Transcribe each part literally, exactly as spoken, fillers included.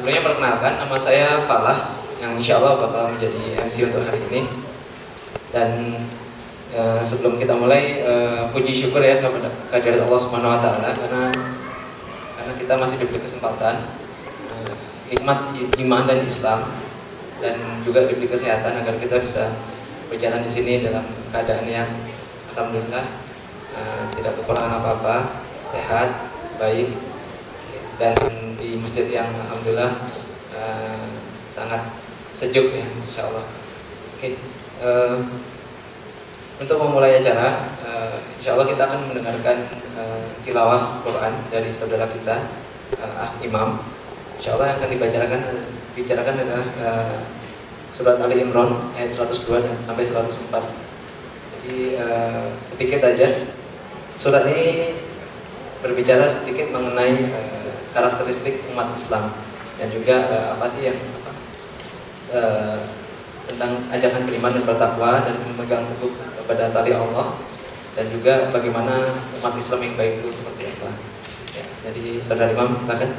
sebelumnya perkenalkan, nama saya Falah yang insya Allah bakal menjadi M C untuk hari ini. Dan uh, sebelum kita mulai, uh, puji syukur ya kepada kehadirat Allah Subhanahu Wa Taala karena karena kita masih diberi kesempatan, uh, nikmat iman dan Islam, dan juga diberi kesehatan agar kita bisa berjalan di sini dalam keadaan yang alhamdulillah uh, tidak kekurangan apa-apa, sehat, baik, dan di masjid yang alhamdulillah uh, sangat sejuk ya, insya Allah. Oke, uh, untuk memulai acara, uh, insya Allah kita akan mendengarkan uh, tilawah Quran dari saudara kita, uh, Ah Imam. Insya Allah yang akan dibicarakan bicarakan adalah uh, surat Ali Imran ayat seratus dua dan sampai seratus empat. Jadi uh, sedikit aja. Surat ini berbicara sedikit mengenai uh, karakteristik umat Islam dan juga uh, apa sih yang apa, uh, tentang ajakan beriman dan bertakwa dan memegang teguh kepada tali Allah, dan juga bagaimana umat Islam yang baik itu seperti apa. Ya, jadi saudara Imam silakan.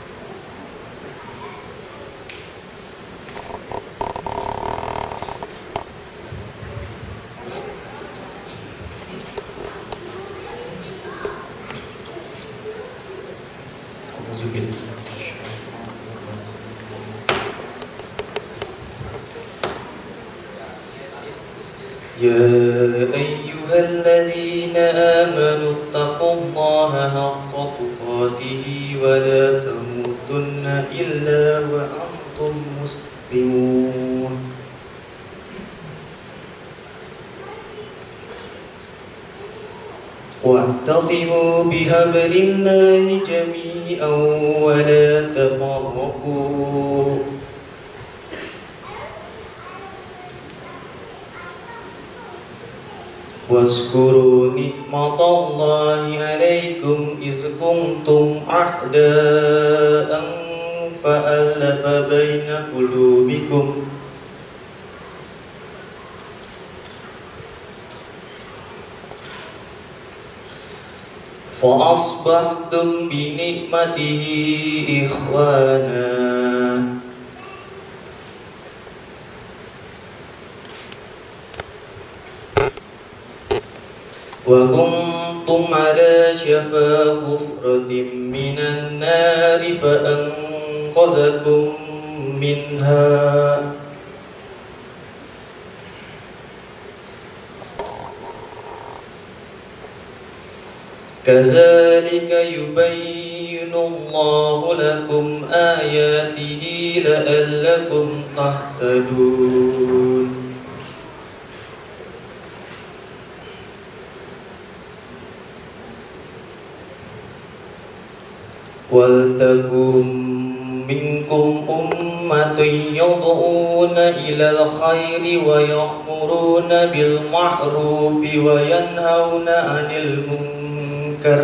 يا أيها الذين آمنوا اتقوا الله حق تقاته ولا تموتن إلا وأنتم مسلمون واعتصموا بحبل الله جميعا ولا تفرقوا واذكروا نعمة الله عليكم إذ كنتم أعداء فألف بين قلوبكم فأصبحتم بنعمته إخوانا وكنتم على شفا حفرة من النار فأنقذكم منها كذلك يبين الله لكم آياته لعلكم تهتدون وَلْتَكُنْ مِنْكُمْ أُمَّةٌ يَدْعُونَ إِلَى الْخَيْرِ وَيَأْمُرُونَ بِالْمَعْرُوفِ وَيَنْهَوْنَ عَنِ الْمُنكَرِ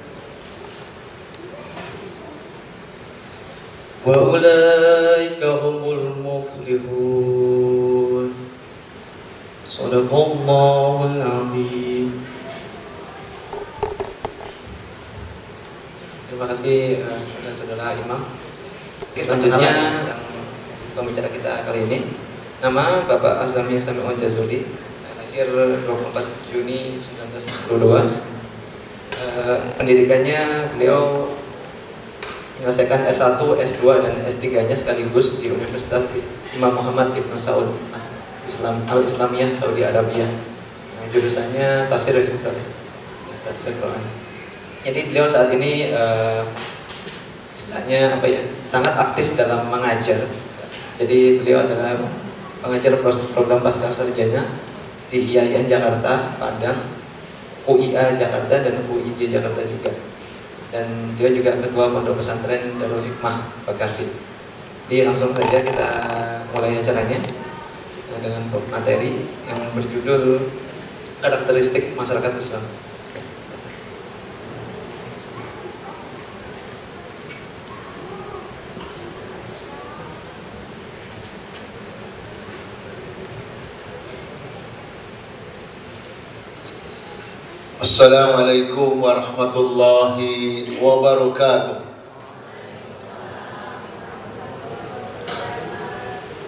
وَأُولَئِكَ هُمُ الْمُفْلِحُونَ صدق الله العظيم. Terima kasih kepada uh, saudara Imam. Selanjutnya pembicara kita kali ini, nama Bapak Azami Sami'un Jazuli, lahir dua puluh empat Juni seribu sembilan ratus enam puluh dua. Uh, pendidikannya beliau menyelesaikan S satu, S dua, dan S tiga-nya sekaligus di Universitas Imam Muhammad Ibn Saud Islam Al-Islamiyah Saudi Arabia. Nah, jurusannya tafsir dan misalnya tafsir Quran. Jadi beliau saat ini uh, istilahnya apa ya, sangat aktif dalam mengajar. Jadi beliau adalah pengajar program pasca sarjana di I A I N Jakarta, Padang, U I A Jakarta, dan U I J Jakarta juga. Dan dia juga ketua pondok pesantren Darul Hikmah Bekasi. Jadi langsung saja kita mulai acaranya dengan materi yang berjudul karakteristik masyarakat Islam. Assalamualaikum warahmatullahi wabarakatuh.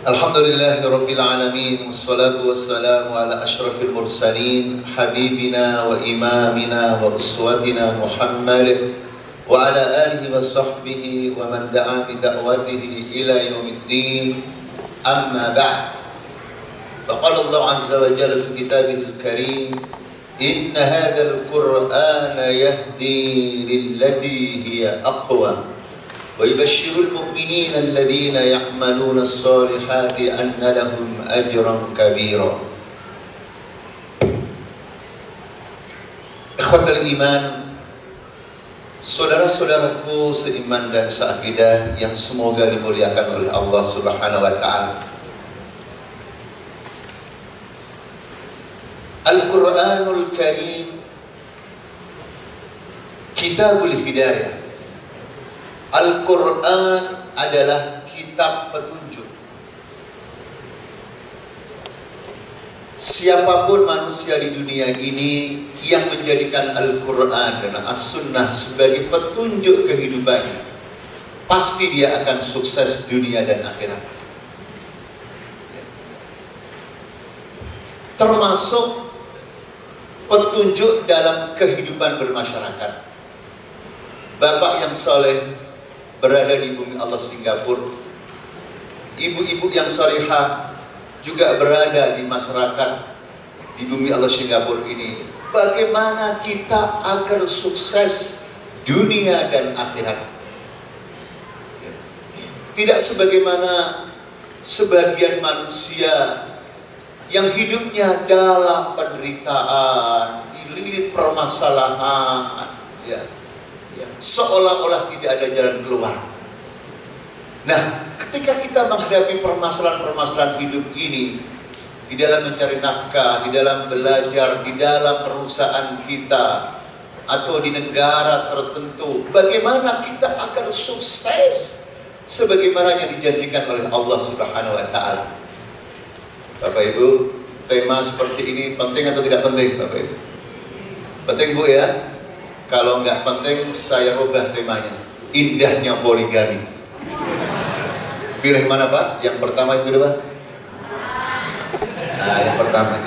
Alhamdulillahirabbil alamin wassalatu wassalamu ala asyrafil mursalin habibina wa imamina wa uswatina Muhammad wa ala alihi wa sahbihi wa man da'a bi da'watihi ila yaumiddin. Amma ba'd. Faqala Allah azza wa jalla fi kitabihil karim, inna hadzal qur'ana yahdi lillati hiya aqwam ويبشر المؤمنين الذين يعملون الصالحات أن لهم أجرا كبيرا. Ikhwatul iman, saudara-saudaraku seiman dan seakidah yang semoga dimuliakan oleh Allah Subhanahu wa taala. Al-Qur'anul Karim Kitabul Hidayah. Al-Quran adalah kitab petunjuk. Siapapun manusia di dunia ini yang menjadikan Al-Quran dan As-Sunnah sebagai petunjuk kehidupannya, pasti dia akan sukses dunia dan akhirat. Termasuk petunjuk dalam kehidupan bermasyarakat. Bapak yang soleh berada di bumi Allah Singapura, ibu-ibu yang salihah juga berada di masyarakat di bumi Allah Singapura ini. Bagaimana kita agar sukses dunia dan akhirat? Tidak sebagaimana sebagian manusia yang hidupnya dalam penderitaan, dililit permasalahan, ya. Seolah-olah tidak ada jalan keluar. Nah, ketika kita menghadapi permasalahan-permasalahan hidup ini, di dalam mencari nafkah, di dalam belajar, di dalam perusahaan kita, atau di negara tertentu, bagaimana kita akan sukses sebagaimana yang dijanjikan oleh Allah Subhanahu wa taala. Bapak Ibu, tema seperti ini penting atau tidak penting, Bapak Ibu? Penting, Bu, ya? Kalau nggak penting, saya rubah temanya. Indahnya poligami. Pilih mana, Pak? Yang pertama, yang kedua? Nah, yang pertama.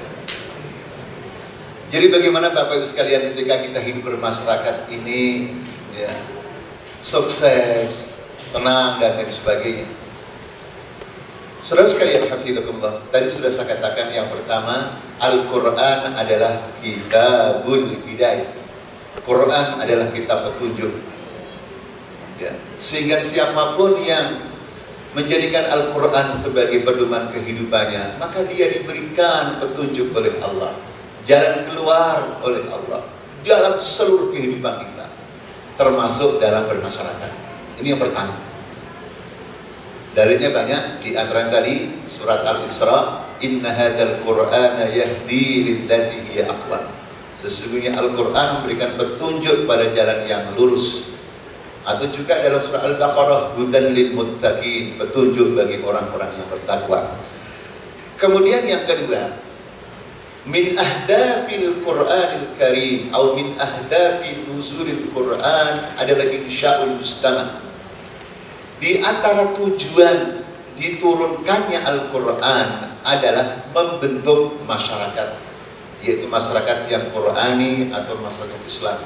Jadi bagaimana Bapak Ibu sekalian ketika kita hidup bermasyarakat ini, ya, sukses, tenang, dan lain sebagainya. Saudara sekalian, hafizakumullah, tadi sudah saya katakan yang pertama, Al-Quran adalah kitabul hidayah. Quran adalah kitab petunjuk, ya. Sehingga siapapun yang menjadikan Al-Quran sebagai pedoman kehidupannya, maka dia diberikan petunjuk oleh Allah, jalan keluar oleh Allah dalam seluruh kehidupan kita, termasuk dalam bermasyarakat. Ini yang pertama. Dalilnya banyak, di antara tadi surat Al-Isra, inna hadzal qur'ana yahdi lillati hiya aqwam. Sesungguhnya Al-Quran memberikan petunjuk pada jalan yang lurus. Atau juga dalam surah Al-Baqarah, hudan lil muttaqin, petunjuk bagi orang-orang yang bertakwa. Kemudian yang kedua, min ahdafil Qur'anil Karim atau min ahdafi nuzulil Quran adalah insya'ul mujtama. Di antara tujuan diturunkannya Al-Quran adalah membentuk masyarakat, yaitu masyarakat yang Qur'ani atau masyarakat Islam.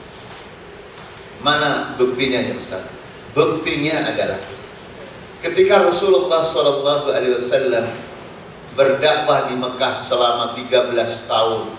Mana buktinya ya Ustaz? Buktinya adalah ketika Rasulullah shallallahu alaihi wasallam berdakwah di Mekah selama tiga belas tahun,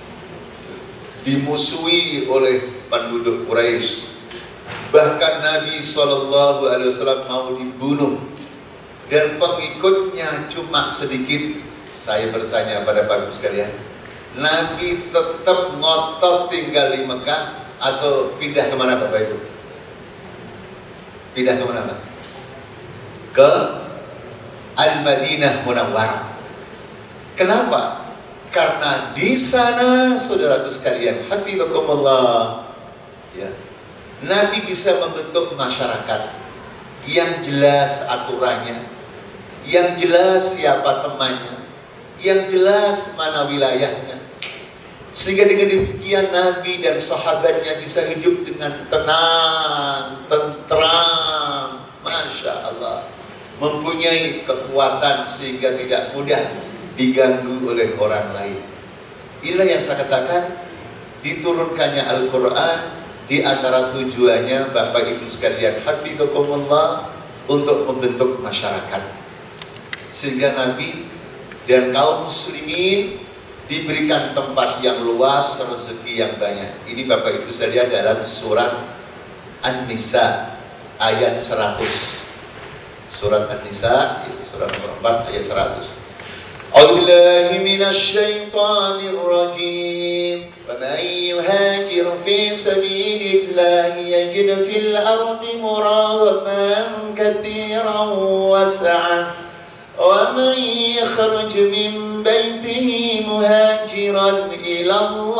dimusuhi oleh penduduk Quraisy, bahkan Nabi shallallahu alaihi wasallam mau dibunuh dan pengikutnya cuma sedikit. Saya bertanya pada Bapak sekalian, Nabi tetap ngotot tinggal di Mekah atau pindah kemana Bapak Ibu? Pindah kemana Pak? Ke Al-Madinah Munawwarah. Kenapa? Karena di sana, saudaraku sekalian, hafizakumullah, ya, Nabi bisa membentuk masyarakat yang jelas aturannya, yang jelas siapa temannya, yang jelas mana wilayahnya, sehingga dengan demikian Nabi dan sahabatnya bisa hidup dengan tenang, tentram, masya Allah, mempunyai kekuatan sehingga tidak mudah diganggu oleh orang lain. Inilah yang saya katakan, diturunkannya Al-Quran di antara tujuannya Bapak Ibu sekalian hafizakumullah untuk membentuk masyarakat, sehingga Nabi dan kaum muslimin diberikan tempat yang luas, rezeki yang banyak. Ini Bapak Ibu sekalian dalam surat An-Nisa ayat seratus. Surat An-Nisa surat nomor empat ayat seratus. A'udzubillahi minasyaitonir rajim. Wa may yuhajir fi sabilillahi yajid fil ardi muragaman katsiran wa sa'ah. Wa may yakhruj min baitihi muhajiran ila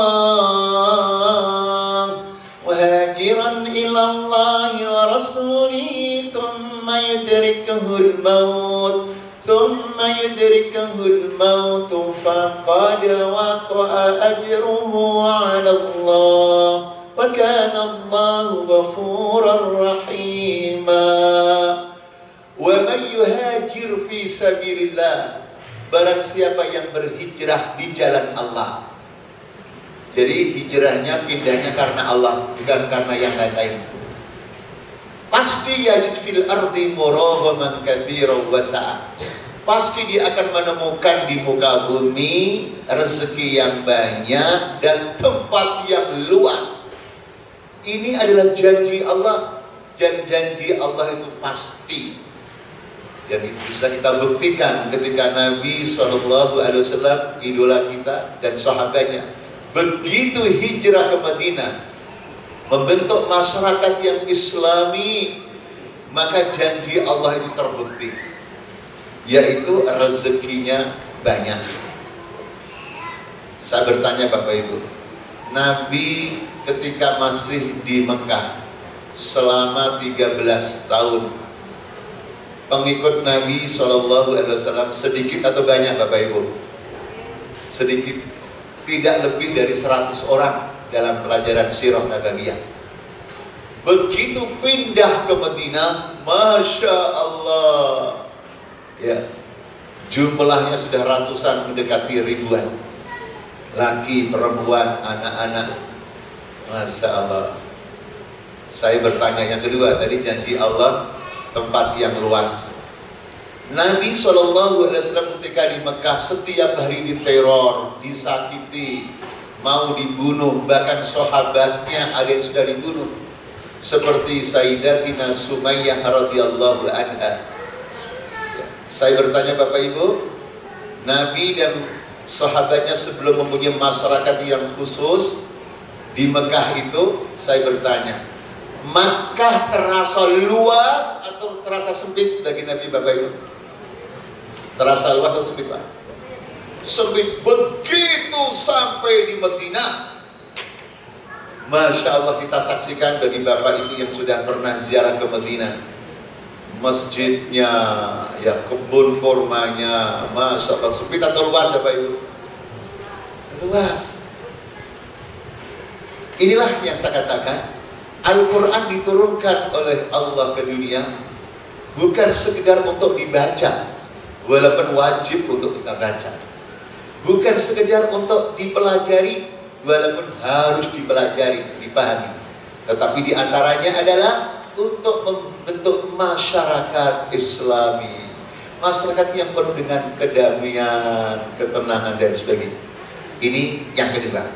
Allah muhajiran ila Allah wa rasulihi thumma yudrikuhul maut thumma yudrikuhul maut faqad waqa'a ajruhu 'ala Allah wa kana Allahu ghafurar rahima. Wa man yuhajir fi sabilillah, barang siapa yang berhijrah di jalan Allah. Jadi hijrahnya, pindahnya karena Allah, bukan karena yang lain-lain. Pasti yajid fil ardi muragaman katsiran wa sa'ah. Pasti dia akan menemukan di muka bumi rezeki yang banyak dan tempat yang luas. Ini adalah janji Allah, dan janji Allah itu pasti. Dan itu bisa kita buktikan ketika Nabi shallallahu alaihi wasallam, idola kita dan sahabatnya, begitu hijrah ke Madinah, membentuk masyarakat yang Islami, maka janji Allah itu terbukti, yaitu rezekinya banyak. Saya bertanya Bapak Ibu, Nabi ketika masih di Mekah selama tiga belas tahun, pengikut Nabi shallallahu alaihi wasallam sedikit atau banyak Bapak Ibu? Sedikit, tidak lebih dari seratus orang dalam pelajaran sirah nabawiyah. Begitu pindah ke Madinah, Masya Allah, ya, jumlahnya sudah ratusan, mendekati ribuan, laki, perempuan, anak-anak, Masya Allah. Saya bertanya yang kedua, tadi janji Allah tempat yang luas. Nabi shallallahu alaihi wasallam ketika di Mekah setiap hari diteror, disakiti, mau dibunuh, bahkan sahabatnya ada yang sudah dibunuh, seperti Sayyidatina Sumayyah radhiyallahu anha. Saya bertanya Bapak Ibu, Nabi dan sahabatnya sebelum mempunyai masyarakat yang khusus di Mekah itu, saya bertanya, Makkah terasa luas atau terasa sempit bagi Nabi Bapak Ibu? Terasa luas atau sempit Pak? Sempit. Begitu sampai di Madinah, Masya Allah, kita saksikan bagi Bapak Ibu yang sudah pernah ziarah ke Madinah, masjidnya, ya, kebun kurmanya, Masya Allah, sempit atau luas Bapak Ibu? Luas. Inilah yang saya katakan, Al-Quran diturunkan oleh Allah ke dunia bukan sekedar untuk dibaca, walaupun wajib untuk kita baca, bukan sekedar untuk dipelajari, walaupun harus dipelajari, dipahami, tetapi diantaranya adalah untuk membentuk masyarakat Islami, masyarakat yang penuh dengan kedamaian, ketenangan dan sebagainya. Ini yang kedua.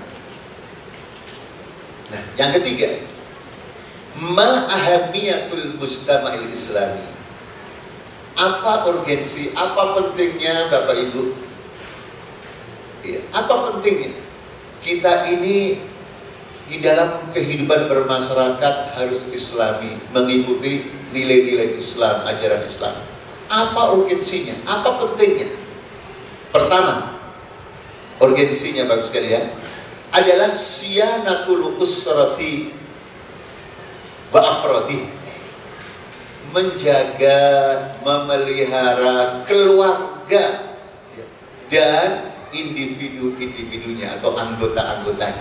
Nah, yang ketiga, ma'ahamiyatul mustama'il islami. Apa urgensi, apa pentingnya Bapak Ibu? Ya, apa pentingnya? Kita ini di dalam kehidupan bermasyarakat harus Islami, mengikuti nilai-nilai Islam, ajaran Islam. Apa urgensinya? Apa pentingnya? Pertama, urgensinya Bapak sekalian adalah siyanatul usrati wa afradi, menjaga, memelihara keluarga dan individu-individunya atau anggota-anggotanya.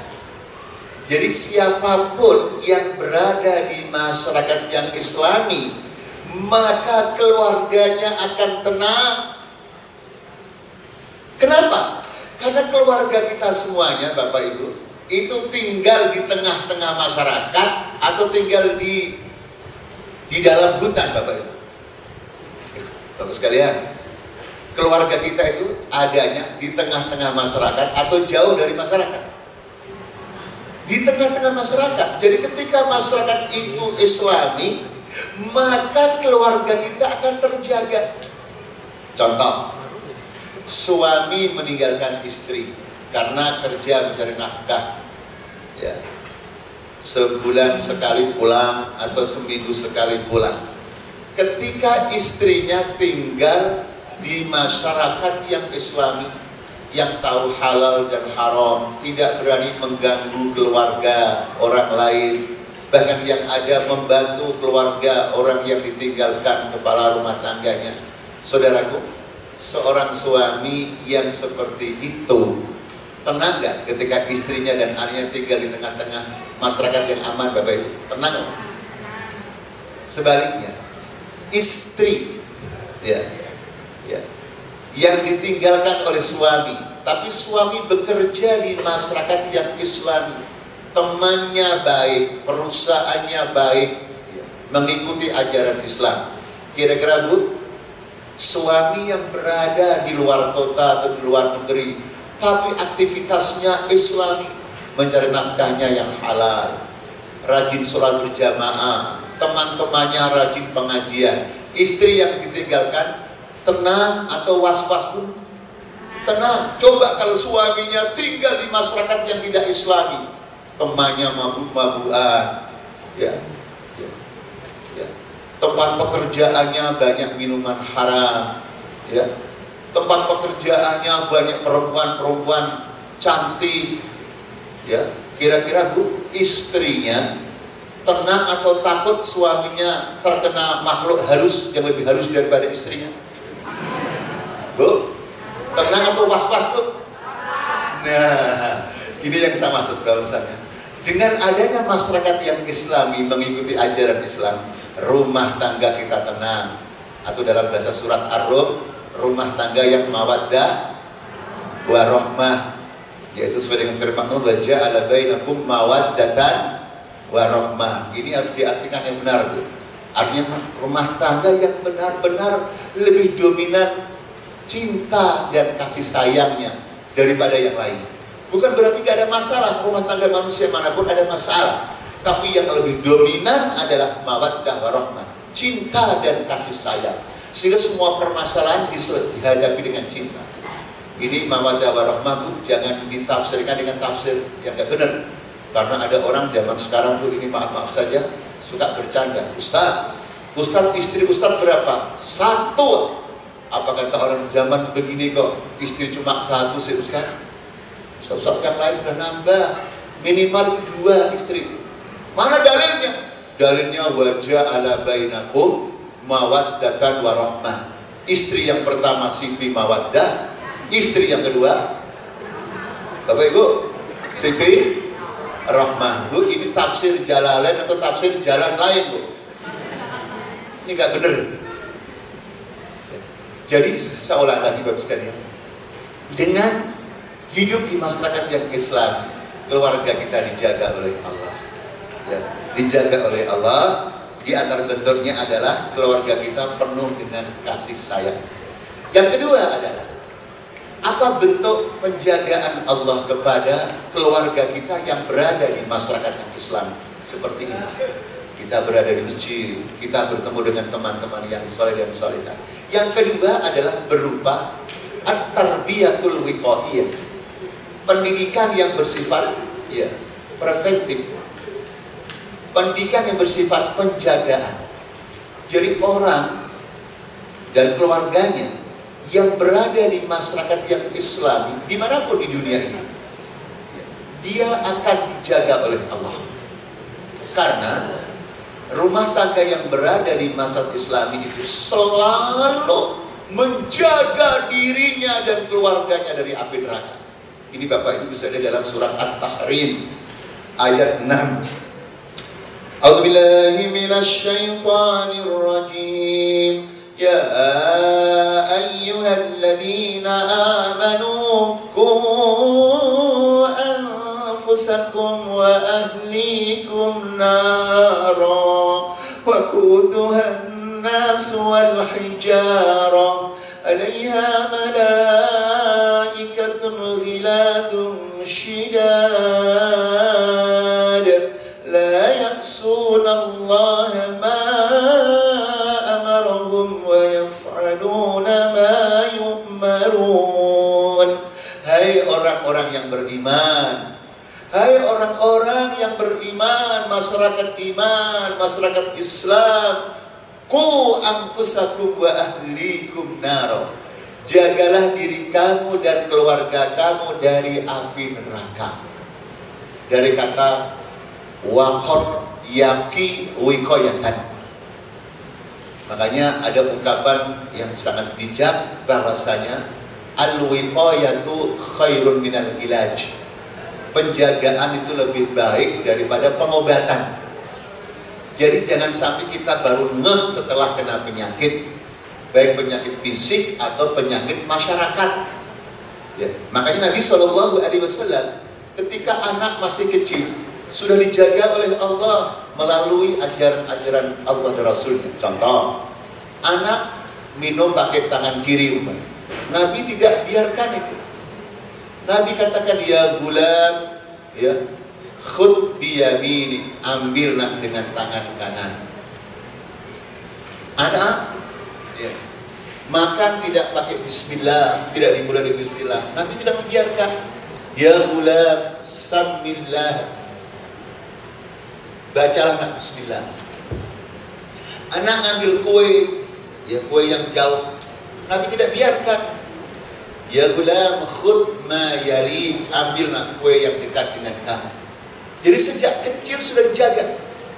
Jadi siapapun yang berada di masyarakat yang Islami, maka keluarganya akan tenang. Kenapa? Karena keluarga kita semuanya, Bapak Ibu, itu tinggal di tengah-tengah masyarakat atau tinggal di di dalam hutan, Bapak Ibu. Bapak sekalian, keluarga kita itu adanya di tengah-tengah masyarakat atau jauh dari masyarakat? Di tengah-tengah masyarakat. Jadi ketika masyarakat itu Islami, maka keluarga kita akan terjaga. Contoh, suami meninggalkan istri karena kerja mencari nafkah, ya, sebulan sekali pulang atau seminggu sekali pulang. Ketika istrinya tinggal di masyarakat yang Islami, yang tahu halal dan haram, tidak berani mengganggu keluarga orang lain, bahkan yang ada membantu keluarga orang yang ditinggalkan kepala rumah tangganya. Saudaraku, seorang suami yang seperti itu tenang gak ketika istrinya dan anaknya tinggal di tengah-tengah masyarakat yang aman, Bapak Ibu? Tenang gak? Sebaliknya, istri ya, ya, yang ditinggalkan oleh suami, tapi suami bekerja di masyarakat yang Islami, temannya baik, perusahaannya baik, mengikuti ajaran Islam. Kira-kira Bu, suami yang berada di luar kota atau di luar negeri, tapi aktivitasnya Islami, mencari nafkahnya yang halal, rajin sholat berjamaah, teman-temannya rajin pengajian, istri yang ditinggalkan tenang atau was-was pun tenang. Coba kalau suaminya tinggal di masyarakat yang tidak Islami, temannya mabuk-mabukan, ya, ya, ya, tempat pekerjaannya banyak minuman haram, ya, tempat pekerjaannya banyak perempuan-perempuan cantik, ya, kira-kira Bu, istrinya tenang atau takut suaminya terkena makhluk halus yang lebih halus daripada istrinya? Bu, tenang atau was-was Bu? Nah, ini yang saya maksud bahwasanya dengan adanya masyarakat yang Islami mengikuti ajaran Islam, rumah tangga kita tenang, atau dalam bahasa surat Ar-Rum, rumah tangga yang mawaddah warahmah, yaitu sesuai dengan firman Allah, wa ja'ala bainakum mawaddatan warahmah. Ini harus diartikan yang benar, Bu. Artinya rumah tangga yang benar-benar lebih dominan cinta dan kasih sayangnya daripada yang lain. Bukan berarti gak ada masalah, rumah tangga manusia manapun ada masalah, tapi yang lebih dominan adalah mawaddah warahmah, cinta dan kasih sayang, sehingga semua permasalahan dihadapi dengan cinta. Ini mawaddah warahmah, Bu, jangan ditafsirkan dengan tafsir yang gak benar. Karena ada orang zaman sekarang, Bu, ini maaf-maaf saja, suka bercanda. Ustaz, Ustaz istri Ustaz berapa? Satu. Apa kata orang zaman begini kok istri cuma satu sih Ustaz? Ustaz-ustaz yang lain udah nambah, minimal dua istri. Mana dalilnya? Dalilnya wajah ala bainakum mawaddatan warahmah. Istri yang pertama Siti mawaddah, istri yang kedua Bapak Ibu Siti rahmah. Bu, ini tafsir Jalalain atau tafsir jalan lain, Bu? Ini nggak bener. Jadi seolah lagi Bapak sekalian, dengan hidup di masyarakat yang Islam, keluarga kita dijaga oleh Allah, ya, dijaga oleh Allah. Di antara bentuknya adalah keluarga kita penuh dengan kasih sayang. Yang kedua adalah apa bentuk penjagaan Allah kepada keluarga kita yang berada di masyarakat yang Islam seperti ini. Kita berada di masjid, kita bertemu dengan teman-teman yang soleh dan solehah. Yang kedua adalah berupa at-tarbiyatul wiqaiyah, pendidikan yang bersifat ya preventif, pendidikan yang bersifat penjagaan. Jadi orang dan keluarganya yang berada di masyarakat yang Islami dimanapun di dunia ini, dia akan dijaga oleh Allah. Karena rumah tangga yang berada di masyarakat Islami itu selalu menjaga dirinya dan keluarganya dari api neraka. Ini Bapak Ibu bisa lihat dalam surat At-Tahrim ayat enam. A'udzu billahi minasy syaithanir rajim. Ya ayyuhalladzina amanu qu anfusakum wa ahlikum nara وقودها الناس والحجارة عليها ملائكة غلاظ شداد لا يعصون الله ما أمرهم ويفعلون ما يؤمرون. Hai orang-orang yang beriman, hai orang-orang yang beriman, masyarakat iman, masyarakat Islam, qu anfusakum wa ahlikum naro. Jagalah diri kamu dan keluarga kamu dari api neraka. Dari kata waqar yaqi wiqayatan. Makanya ada ungkapan yang sangat bijak bahwasanya al-wiqayatu khairun minal ilaj. Penjagaan itu lebih baik daripada pengobatan. Jadi jangan sampai kita baru ngeh setelah kena penyakit, baik penyakit fisik atau penyakit masyarakat. Ya. Makanya Nabi shallallahu alaihi wasallam ketika anak masih kecil sudah dijaga oleh Allah melalui ajaran-ajaran Allah dan Rasulnya. Contoh, anak minum pakai tangan kiri umum. Nabi tidak biarkan itu. Nabi katakan ya gulam, ya khud biyamini, ambil nak dengan tangan kanan. Anak, ya, makan tidak pakai bismillah, tidak dimulai dengan bismillah. Nabi tidak membiarkan. Ya gulam, samillah, bacalah nak bismillah. Anak ngambil kue, ya kue yang jauh, Nabi tidak biarkan. Ya gulam khud ma yali, ambil nak kue yang dekat dengan kamu. Jadi sejak kecil sudah dijaga,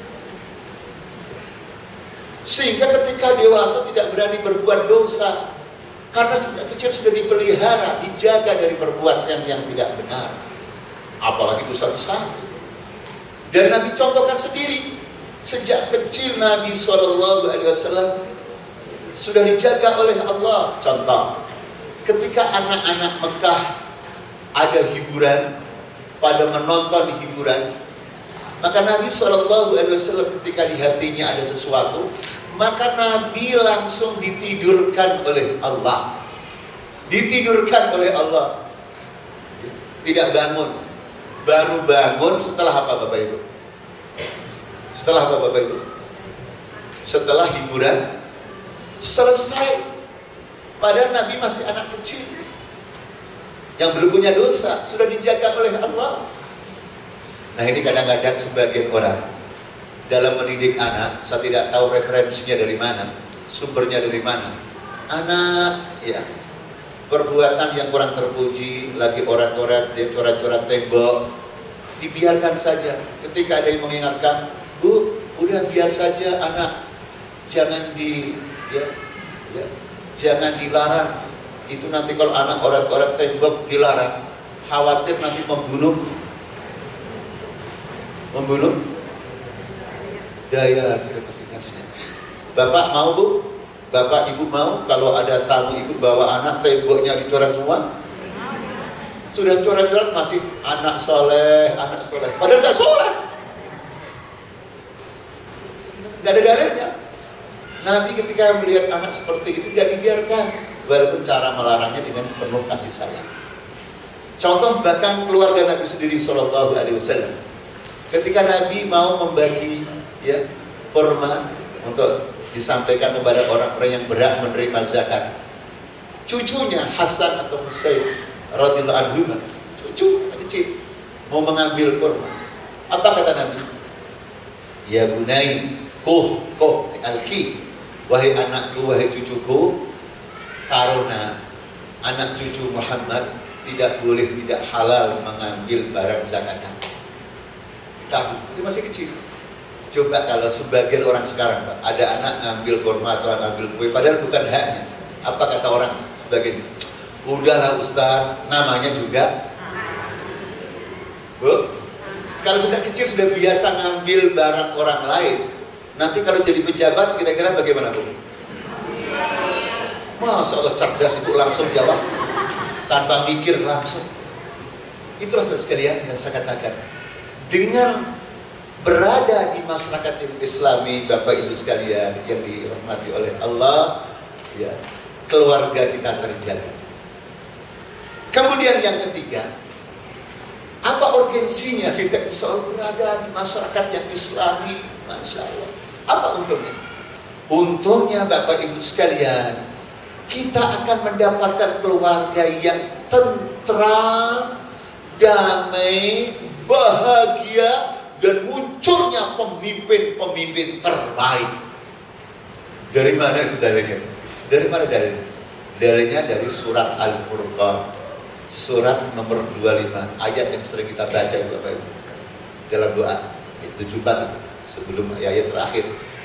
sehingga ketika dewasa tidak berani berbuat dosa, karena sejak kecil sudah dipelihara, dijaga dari perbuatan yang tidak benar, apalagi dosa besar. Dan Nabi contohkan sendiri, sejak kecil Nabi shallallahu alaihi wasallam sudah dijaga oleh Allah. Contoh, ketika anak-anak Mekah ada hiburan, pada menonton hiburan, maka Nabi shallallahu alaihi wasallam ketika di hatinya ada sesuatu, maka Nabi langsung ditidurkan oleh Allah. Ditidurkan oleh Allah. Tidak bangun. Baru bangun setelah apa Bapak Ibu? Setelah apa Bapak Ibu? Setelah hiburan selesai. Padahal Nabi masih anak kecil yang belum punya dosa, sudah dijaga oleh Allah. Nah ini kadang-kadang sebagian orang dalam mendidik anak, saya tidak tahu referensinya dari mana, sumbernya dari mana. Anak, ya, perbuatan yang kurang terpuji, lagi orang-orang dia coret-coret tembok, dibiarkan saja. Ketika ada yang mengingatkan, Bu, udah biar saja anak, jangan di, ya, ya. Jangan dilarang. Itu nanti kalau anak orat-orat tembok dilarang, khawatir nanti membunuh Membunuh daya kreativitasnya. Bapak mau Bu? Bapak Ibu mau kalau ada tamu Ibu bawa anak temboknya dicoret semua? Sudah coret-coret masih anak soleh, anak soleh, padahal gak soleh, gak ada dalilnya. Nabi ketika melihat anak seperti itu tidak dibiarkan, walaupun cara melarangnya dengan penuh kasih sayang. Contoh bahkan keluarga Nabi sendiri shallallahu alaihi wasallam, ketika Nabi mau membagi ya kurma untuk disampaikan kepada orang-orang yang berhak menerima zakat, cucunya Hasan atau Husain radhiyallahu anhu, cucu kecil mau mengambil kurma, apa kata Nabi? Ya bunai, kuh kuh alki, wahai anakku, wahai cucuku, karena anak cucu Muhammad tidak boleh, tidak halal mengambil barang zakat. Tahu, dia masih kecil. Coba kalau sebagian orang sekarang, Pak, ada anak ngambil kurma atau ngambil kue, padahal bukan haknya. Apa kata orang sebagian? Udahlah Ustaz, namanya juga Bu, Kalau sudah kecil sudah biasa ngambil barang orang lain. Nanti kalau jadi pejabat kira-kira bagaimana, Bu? Masya Allah, cerdas itu langsung jawab tanpa mikir langsung. Itulah saudara sekalian yang saya katakan. Dengan berada di masyarakat yang Islami, Bapak Ibu sekalian yang dirahmati oleh Allah, ya, keluarga kita terjaga. Kemudian yang ketiga, apa urgensinya kita selalu berada di masyarakat yang Islami? Masya Allah. Apa untungnya? Untungnya Bapak Ibu sekalian, kita akan mendapatkan keluarga yang tentram, damai, bahagia, dan munculnya pemimpin-pemimpin terbaik. Dari mana saudaranya? Dari mana dalilnya? Dalilnya dari surat Al-Furqan, surat nomor dua puluh lima, ayat yang sering kita baca itu Bapak Ibu dalam doa tujuh puluh empat sebelum ayat terakhir.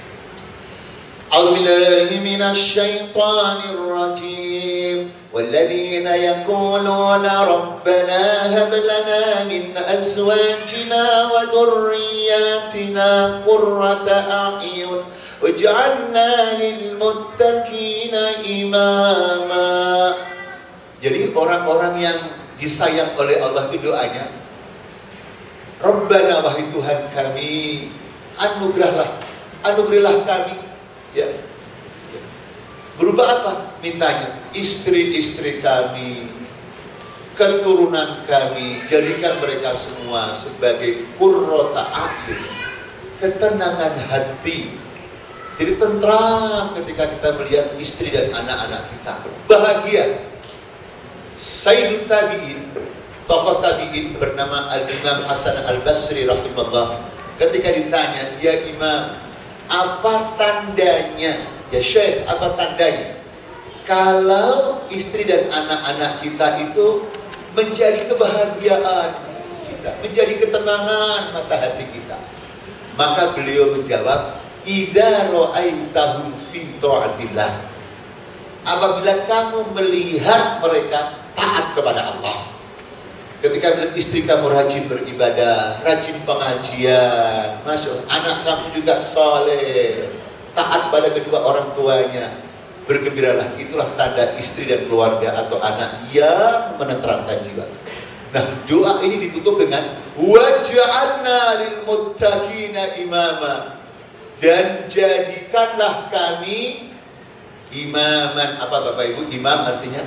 A'udzubillahi minasyaitonir rajim. والذين يقولون ربنا هب لنا من أزواجنا وذرياتنا قرة أعين واجعلنا للمتقين إماما. Jadi orang-orang yang disayang oleh Allah itu doanya, Rabbana, wahai Tuhan kami, anugerahlah, anugerahilah kami, ya. Berubah apa? Mintanya, istri-istri kami, keturunan kami, jadikan mereka semua sebagai qurrata a'yun, ketenangan hati. Jadi tentram ketika kita melihat istri dan anak-anak kita, bahagia. Sayyidut Tabi'in, tokoh Tabi'in bernama Al-Imam Hasan Al-Basri rahimahullah, ketika ditanya, ya Imam, apa tandanya, ya Syekh, apa tandanya kalau istri dan anak-anak kita itu menjadi kebahagiaan kita, menjadi ketenangan mata hati kita? Maka beliau menjawab, idza ra'aitahum fi ta'atillah, apabila kamu melihat mereka taat kepada Allah. Ketika melihat istri kamu rajin beribadah, rajin pengajian, Masya Allah, anak kamu juga soleh, taat pada kedua orang tuanya, bergembiralah. Itulah tanda istri dan keluarga atau anak yang menenteramkan jiwa. Nah, doa ini ditutup dengan waj'alna lil muttaqina imama, dan jadikanlah kami imaman. Apa Bapak Ibu? Imam artinya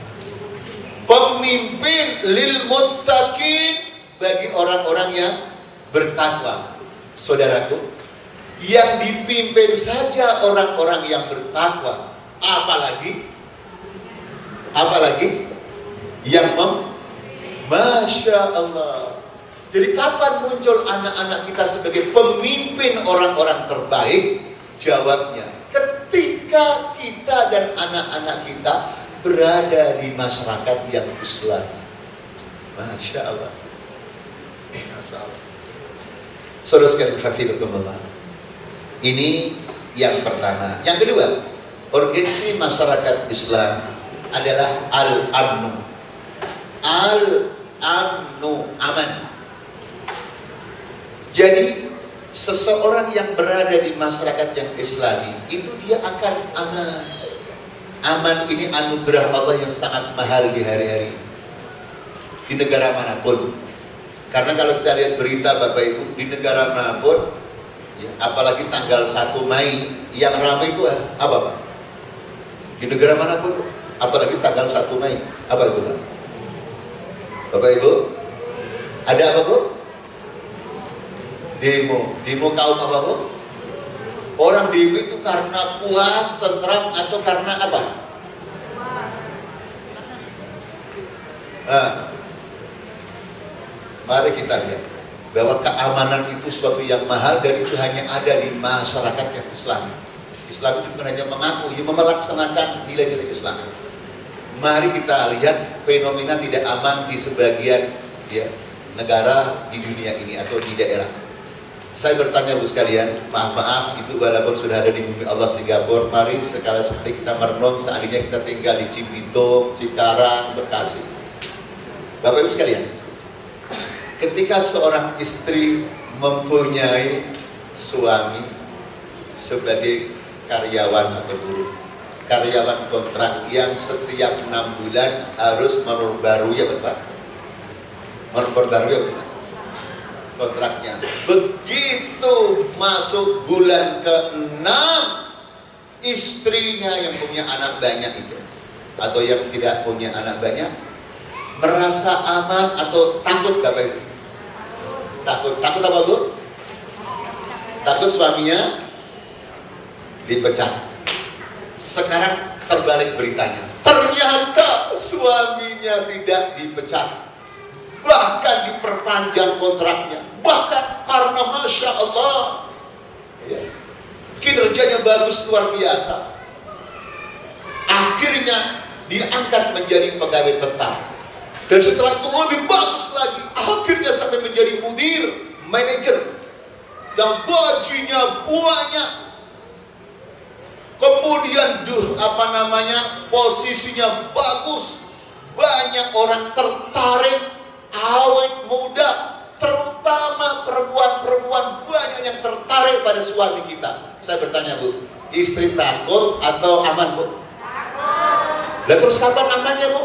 pemimpin, lil muttaqin, bagi orang-orang yang bertakwa. Saudaraku, yang dipimpin saja orang-orang yang bertakwa, apalagi apalagi yang mem Masya Allah. Jadi kapan muncul anak-anak kita sebagai pemimpin orang-orang terbaik? Jawabnya, ketika kita dan anak-anak kita berada di masyarakat yang Islam. Masya Allah. Masya Allah. Saudara sekalian, hafidhakumullah. Ini yang pertama. Yang kedua, urgensi masyarakat Islam adalah al-amnu. Al-amnu, aman. Jadi seseorang yang berada di masyarakat yang Islami itu dia akan aman. Aman ini anugerah Allah yang sangat mahal di hari-hari, di negara manapun. Karena kalau kita lihat berita Bapak Ibu, di negara manapun, ya, apalagi tanggal satu Mei, yang ramai itu apa Pak? Di negara manapun, apalagi tanggal satu Mei, apa itu Pak? Bapak Ibu, ada apa Bu? Demo, demo kaum apa Bu? Orang demo itu karena puas, tentram, atau karena apa? Nah, mari kita lihat bahwa keamanan itu suatu yang mahal, dan itu hanya ada di masyarakat yang Islam. Islam itu bukan hanya mengaku, ia melaksanakan nilai-nilai Islam. Mari kita lihat fenomena tidak aman di sebagian ya, negara di dunia ini atau di daerah. Saya bertanya Bu sekalian, maaf-maaf Ibu walaupun sudah ada di bumi Allah Singapura, mari sekali-sekali kita merenung seandainya kita tinggal di Cibitung, Cikarang, Bekasi. Bapak Ibu sekalian, ketika seorang istri mempunyai suami sebagai karyawan atau buruh, karyawan kontrak yang setiap enam bulan harus memperbarui ya Bapak, memperbarui ya Bapak kontraknya. Begitu masuk bulan keenam, istrinya yang punya anak banyak itu atau yang tidak punya anak banyak merasa aman atau takut Bapak Ibu? Takut, takut apa Bu? Takut suaminya dipecat. Sekarang terbalik beritanya, ternyata suaminya tidak dipecat, bahkan diperpanjang kontraknya, bahkan karena Masya Allah ya, kinerjanya bagus luar biasa, akhirnya diangkat menjadi pegawai tetap, dan setelah itu lebih bagus lagi, akhirnya sampai menjadi mudir, manajer, dan gajinya banyak. Kemudian duh, apa namanya, posisinya bagus, banyak orang tertarik, awet muda, terutama perempuan-perempuan banyak yang tertarik pada suami kita. Saya bertanya Bu, istri takut atau aman Bu? Takut. Lah terus kapan amannya Bu?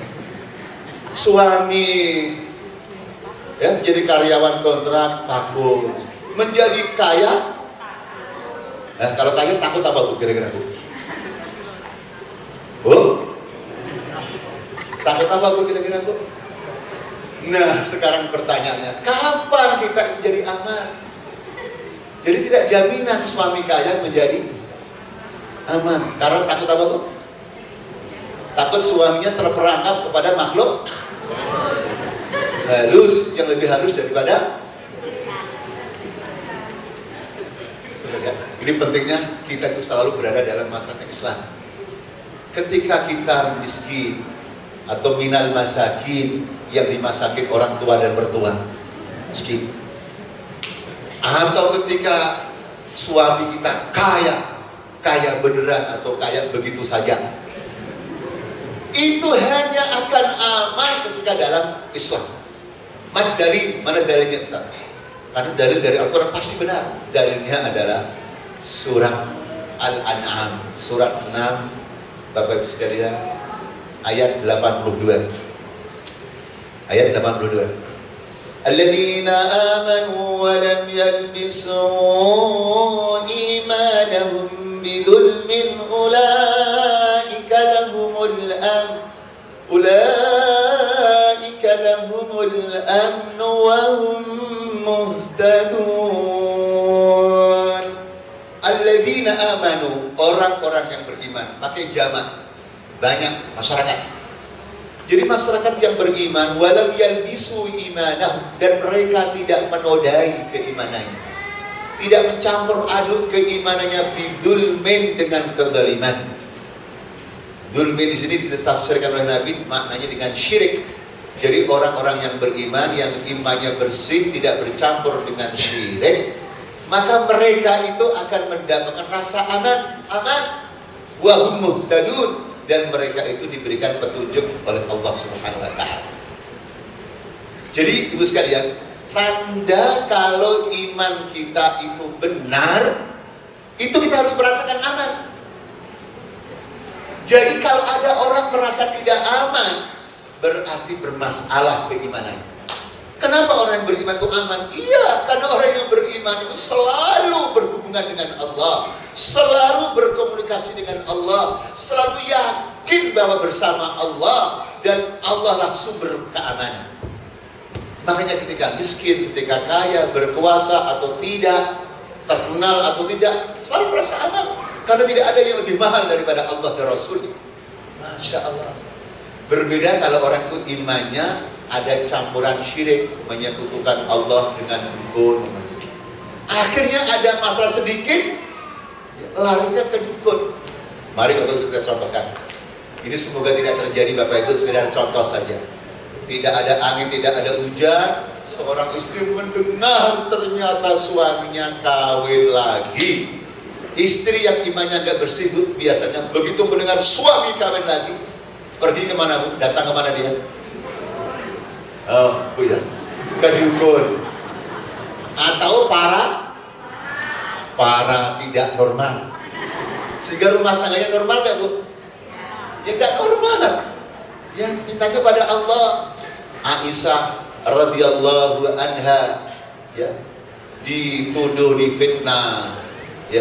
Suami ya menjadi karyawan kontrak takut, menjadi kaya. Nah, kalau kaya takut apa Bu kira-kira Bu? Bu? Takut apa Bu kira-kira Bu? Nah, sekarang pertanyaannya, kapan kita menjadi aman? Jadi tidak jaminan suami kaya menjadi aman. Karena takut apa Bu? Takut suaminya terperangkap kepada makhluk halus, yang lebih halus daripada. Ini pentingnya kita itu selalu berada dalam masyarakat Islam. Ketika kita miskin atau minal masakin, yang dimasakin orang tua dan mertua miskin, atau ketika suami kita kaya, kaya beneran atau kaya begitu saja, itu hanya akan aman ketika dalam Islam. Mana dalil? Mana dalilnya Ustaz? Karena dalil dari Al-Quran pasti benar. Dalilnya adalah surah Al-An'am, surat enam, Bapak Ibu sekalian, ayat delapan puluh dua. Ayat delapan puluh dua. Alladzina amanu wa lam yalbisu imanahum bidzulmin ulaika lahumul amn ulaika lahumul amn wa hum muhtadun. Alladzina amanu, orang-orang yang beriman, pakai jamak, banyak masyarakat. Jadi masyarakat yang beriman, walam yalbisu imanah, dan mereka tidak menodai keimanannya, tidak mencampur aduk keimanannya bidzulmin, dengan kezaliman. Zulmin di sini ditafsirkan oleh Nabi maknanya dengan syirik. Jadi orang-orang yang beriman, yang imannya bersih, tidak bercampur dengan syirik, maka mereka itu akan mendapatkan rasa aman, aman, wa hum muhtadun, dan mereka itu diberikan petunjuk oleh Allah Subhanahu wa taala. Jadi Ibu sekalian, tanda kalau iman kita itu benar, itu kita harus merasakan aman. Jadi kalau ada orang merasa tidak aman, berarti bermasalah keimanannya. Kenapa orang yang beriman itu aman? Iya, karena orang yang beriman itu selalu berhubungan dengan Allah, selalu berkomunikasi dengan Allah, selalu yakin bahwa bersama Allah, dan Allah lah sumber keamanan. Makanya ketika miskin, ketika kaya, berkuasa atau tidak, terkenal atau tidak, selalu merasa aman, karena tidak ada yang lebih mahal daripada Allah dan Rasulnya. Masya Allah. Berbeda kalau orang itu imannya ada campuran syirik, menyekutukan Allah dengan dukun. Akhirnya ada masalah sedikit, larinya ke dukun. Mari kita contohkan. Ini semoga tidak terjadi Bapak Ibu, sekedar contoh saja. Tidak ada angin, tidak ada hujan, seorang istri mendengar ternyata suaminya kawin lagi. Istri yang imannya agak bersih Bu, biasanya begitu mendengar suami kawin lagi, pergi kemana Bu? Datang kemana dia? Oh, Bu ya. Bukan dukun. Atau para para tidak normal. Sehingga rumah tangganya normal gak Bu? Ya gak normal. Ya minta kepada Allah. Aisyah radhiyallahu anha ya dituduh difitnah ya.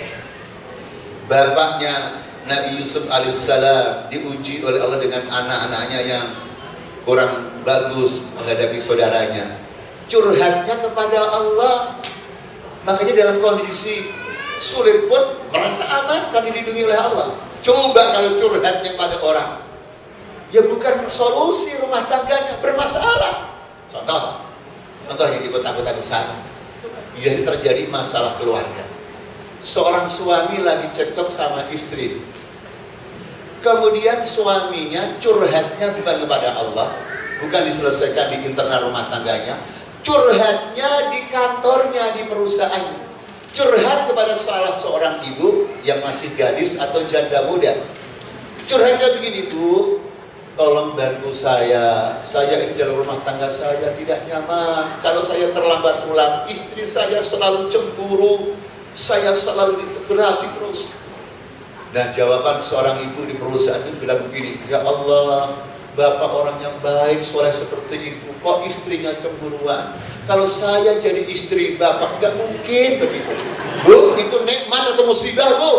Bapaknya Nabi Yusuf alaihissalam diuji oleh Allah dengan anak-anaknya yang kurang bagus menghadapi saudaranya. Curhatnya kepada Allah. Makanya dalam kondisi sulit pun merasa aman karena dilindungi oleh Allah. Coba kalau curhatnya pada orang, ya bukan solusi rumah tangganya, bermasalah. Contoh, contoh yang di kota-kota besar, biasanya terjadi masalah keluarga. Seorang suami lagi cekcok sama istri, kemudian suaminya curhatnya bukan kepada Allah, bukan diselesaikan di internal rumah tangganya, curhatnya di kantornya, di perusahaan, curhat kepada salah seorang ibu yang masih gadis atau janda muda. Curhatnya begini, Bu, tolong bantu saya, saya ini dalam rumah tangga saya tidak nyaman. Kalau saya terlambat pulang, istri saya selalu cemburu, saya selalu dikerasi terus. Nah, jawaban seorang ibu di perusahaan itu bilang begini, ya Allah, Bapak orang yang baik, soleh seperti itu, kok istrinya cemburuan? Kalau saya jadi istri Bapak, nggak mungkin begitu. Bu, itu nikmat atau musibah, Bu?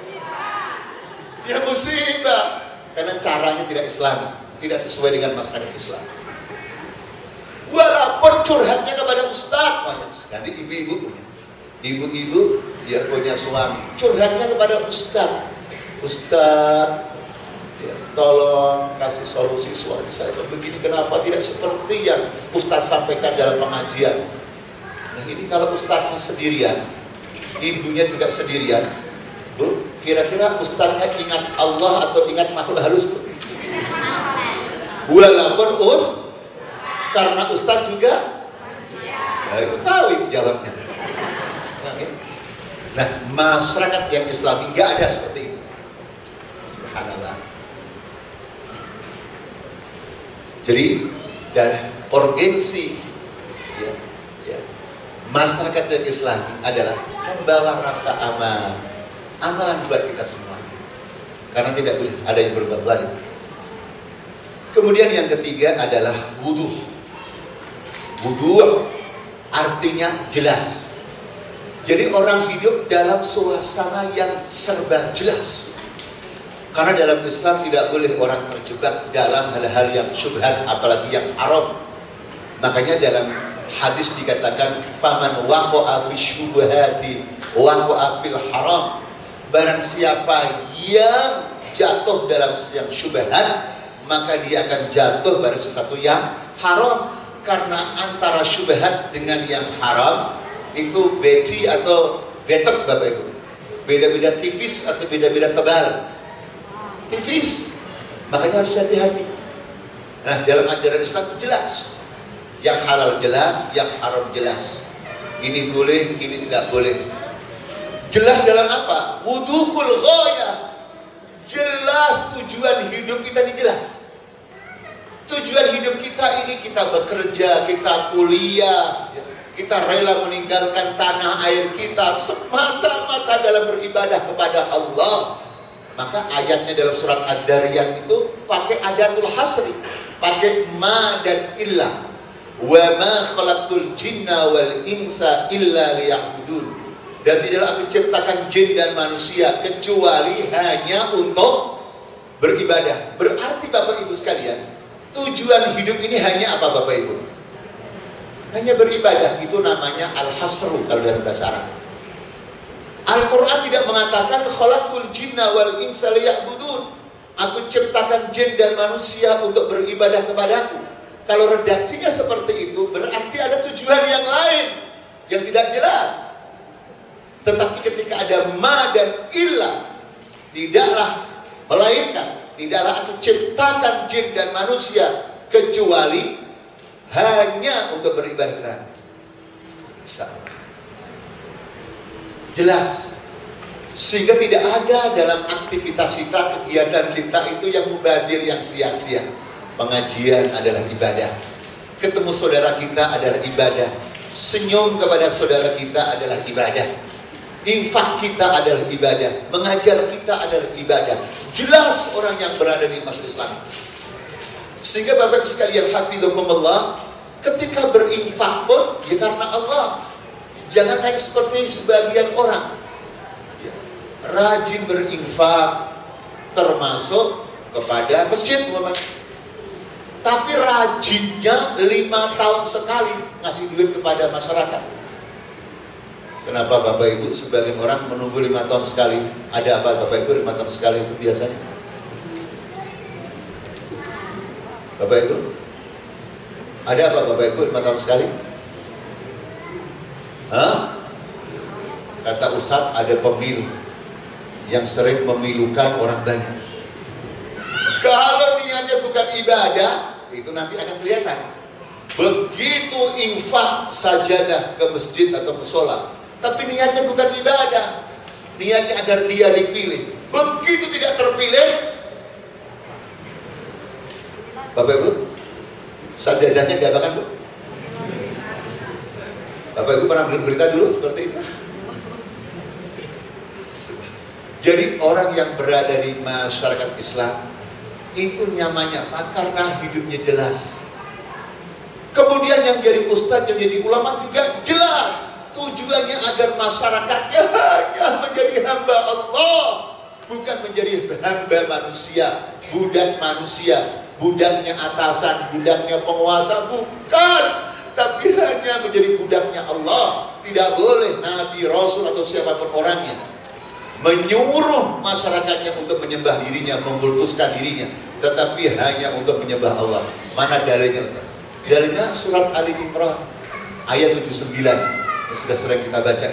Ya musibah. Karena caranya tidak Islami, tidak sesuai dengan masyarakat Islam. Walaupun curhatnya kepada ustadz, nanti ibu-ibu punya, ibu-ibu dia punya suami, curhatnya kepada ustadz, ustadz, ya, tolong kasih solusi suami saya begini, kenapa tidak seperti yang ustadz sampaikan dalam pengajian. Nah ini kalau ustadznya sendirian, ibunya juga sendirian, Bu, kira-kira ustadznya ingat Allah atau ingat makhluk halus? Walaupun us, karena ustadz juga, nah itu tahu itu jawabnya. Nah, masyarakat yang Islami nggak ada seperti itu. Subhanallah. Jadi dari urgensi ya, ya, masyarakat yang Islami adalah membawa rasa aman, aman buat kita semua. Karena tidak boleh ada yang berbuat zalim. Kemudian yang ketiga adalah wudu. Wudu artinya jelas. Jadi orang hidup dalam suasana yang serba jelas. Karena dalam Islam tidak boleh orang terjebak dalam hal-hal yang syubhat, apalagi yang haram. Makanya dalam hadis dikatakan faman waqa'a fi syubhati waqa'a fil haram. Barang siapa yang jatuh dalam yang syubhat, maka dia akan jatuh pada sesuatu yang haram. Karena antara syubhat dengan yang haram itu beci atau betek Bapak Ibu, beda-beda tipis atau beda-beda tebal. Tipis, makanya harus hati-hati. Nah, dalam ajaran Islam itu jelas, yang halal jelas, yang haram jelas. Ini boleh, ini tidak boleh. Jelas dalam apa? Wuduhul ghayah. Jelas tujuan hidup kita ini jelas. Tujuan hidup kita ini, kita bekerja, kita kuliah, kita rela meninggalkan tanah air kita semata-mata dalam beribadah kepada Allah. Maka ayatnya dalam surat Ad-Dariyat itu pakai adatul hasri, pakai ma dan illa. Wa ma khalaqtul jinna wal insa illa liya'budun. Dan tidaklah aku ciptakan jin dan manusia kecuali hanya untuk beribadah. Berarti Bapak Ibu sekalian, tujuan hidup ini hanya apa Bapak Ibu? Hanya beribadah. Itu namanya al-hasru kalau dalam bahasa Arab. Al-Quran tidak mengatakan khalaqtul jinna wal insa liya'budun. Aku ciptakan jin dan manusia untuk beribadah kepadaku. Kalau redaksinya seperti itu, berarti ada tujuan yang lain yang tidak jelas. Tetapi ketika ada ma dan illa, tidaklah melainkan, tidaklah aku ciptakan jin dan manusia kecuali hanya untuk beribadah kepadaku. Insyaallah. Jelas, sehingga tidak ada dalam aktivitas kita, kegiatan kita itu yang mubadir, yang sia-sia. Pengajian adalah ibadah, ketemu saudara kita adalah ibadah. Senyum kepada saudara kita adalah ibadah. Infak kita adalah ibadah. Mengajar kita adalah ibadah. Jelas orang yang berada di masjid Islam. Sehingga Bapak sekalian hafizakumullah, ketika berinfak pun ya karena Allah. Jangan kayak seperti sebagian orang rajin berinfak termasuk kepada masjid, tapi rajinnya lima tahun sekali ngasih duit kepada masyarakat. Kenapa Bapak Ibu sebagian orang menunggu lima tahun sekali? Ada apa Bapak Ibu lima tahun sekali itu biasanya? Bapak Ibu, ada apa Bapak Ibu lima tahun sekali? Hah? Kata Ustadz, ada pemilu yang sering memilukan orang banyak. Kalau niatnya bukan ibadah, itu nanti akan kelihatan. Begitu infak sajadah ke masjid atau musola, tapi niatnya bukan ibadah, niatnya agar dia dipilih. Begitu tidak terpilih, Bapak Ibu, sajadahnya diapakan, Bu? Bapak Ibu pernah dengar berita dulu seperti itu? Jadi orang yang berada di masyarakat Islam itu nyamannya apa? Karena hidupnya jelas. Kemudian yang jadi ustadz, yang jadi ulama juga jelas. Tujuannya agar masyarakatnya hanya menjadi hamba Allah, bukan menjadi hamba manusia, budak manusia, budaknya atasan, budaknya penguasa, bukan. Tapi hanya menjadi budaknya Allah. Tidak boleh Nabi, Rasul atau siapapun orangnya menyuruh masyarakatnya untuk menyembah dirinya, mengkultuskan dirinya, tetapi hanya untuk menyembah Allah. Mana dalilnya Ustaz? Dalilnya surat Ali Imran ayat tujuh puluh sembilan yang sudah sering kita baca.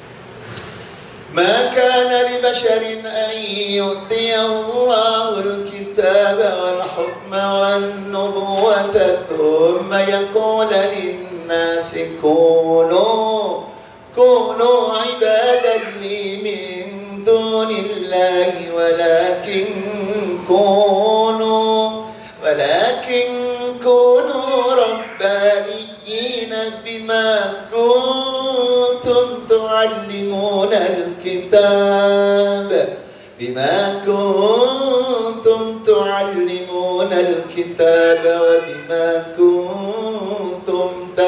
Ma kana li basharin an yu'tiyahu Allahul kitaba wal hukma wan nubuwwata thumma yaqulu lin-nasi kunu kunu ibadan li min dunillahi walakin kunu walakin kunu rabbaniyina bima kuntum tu'allimuna al-kitab bima kuntum tu'allimuna al-kitab wa bima kuntum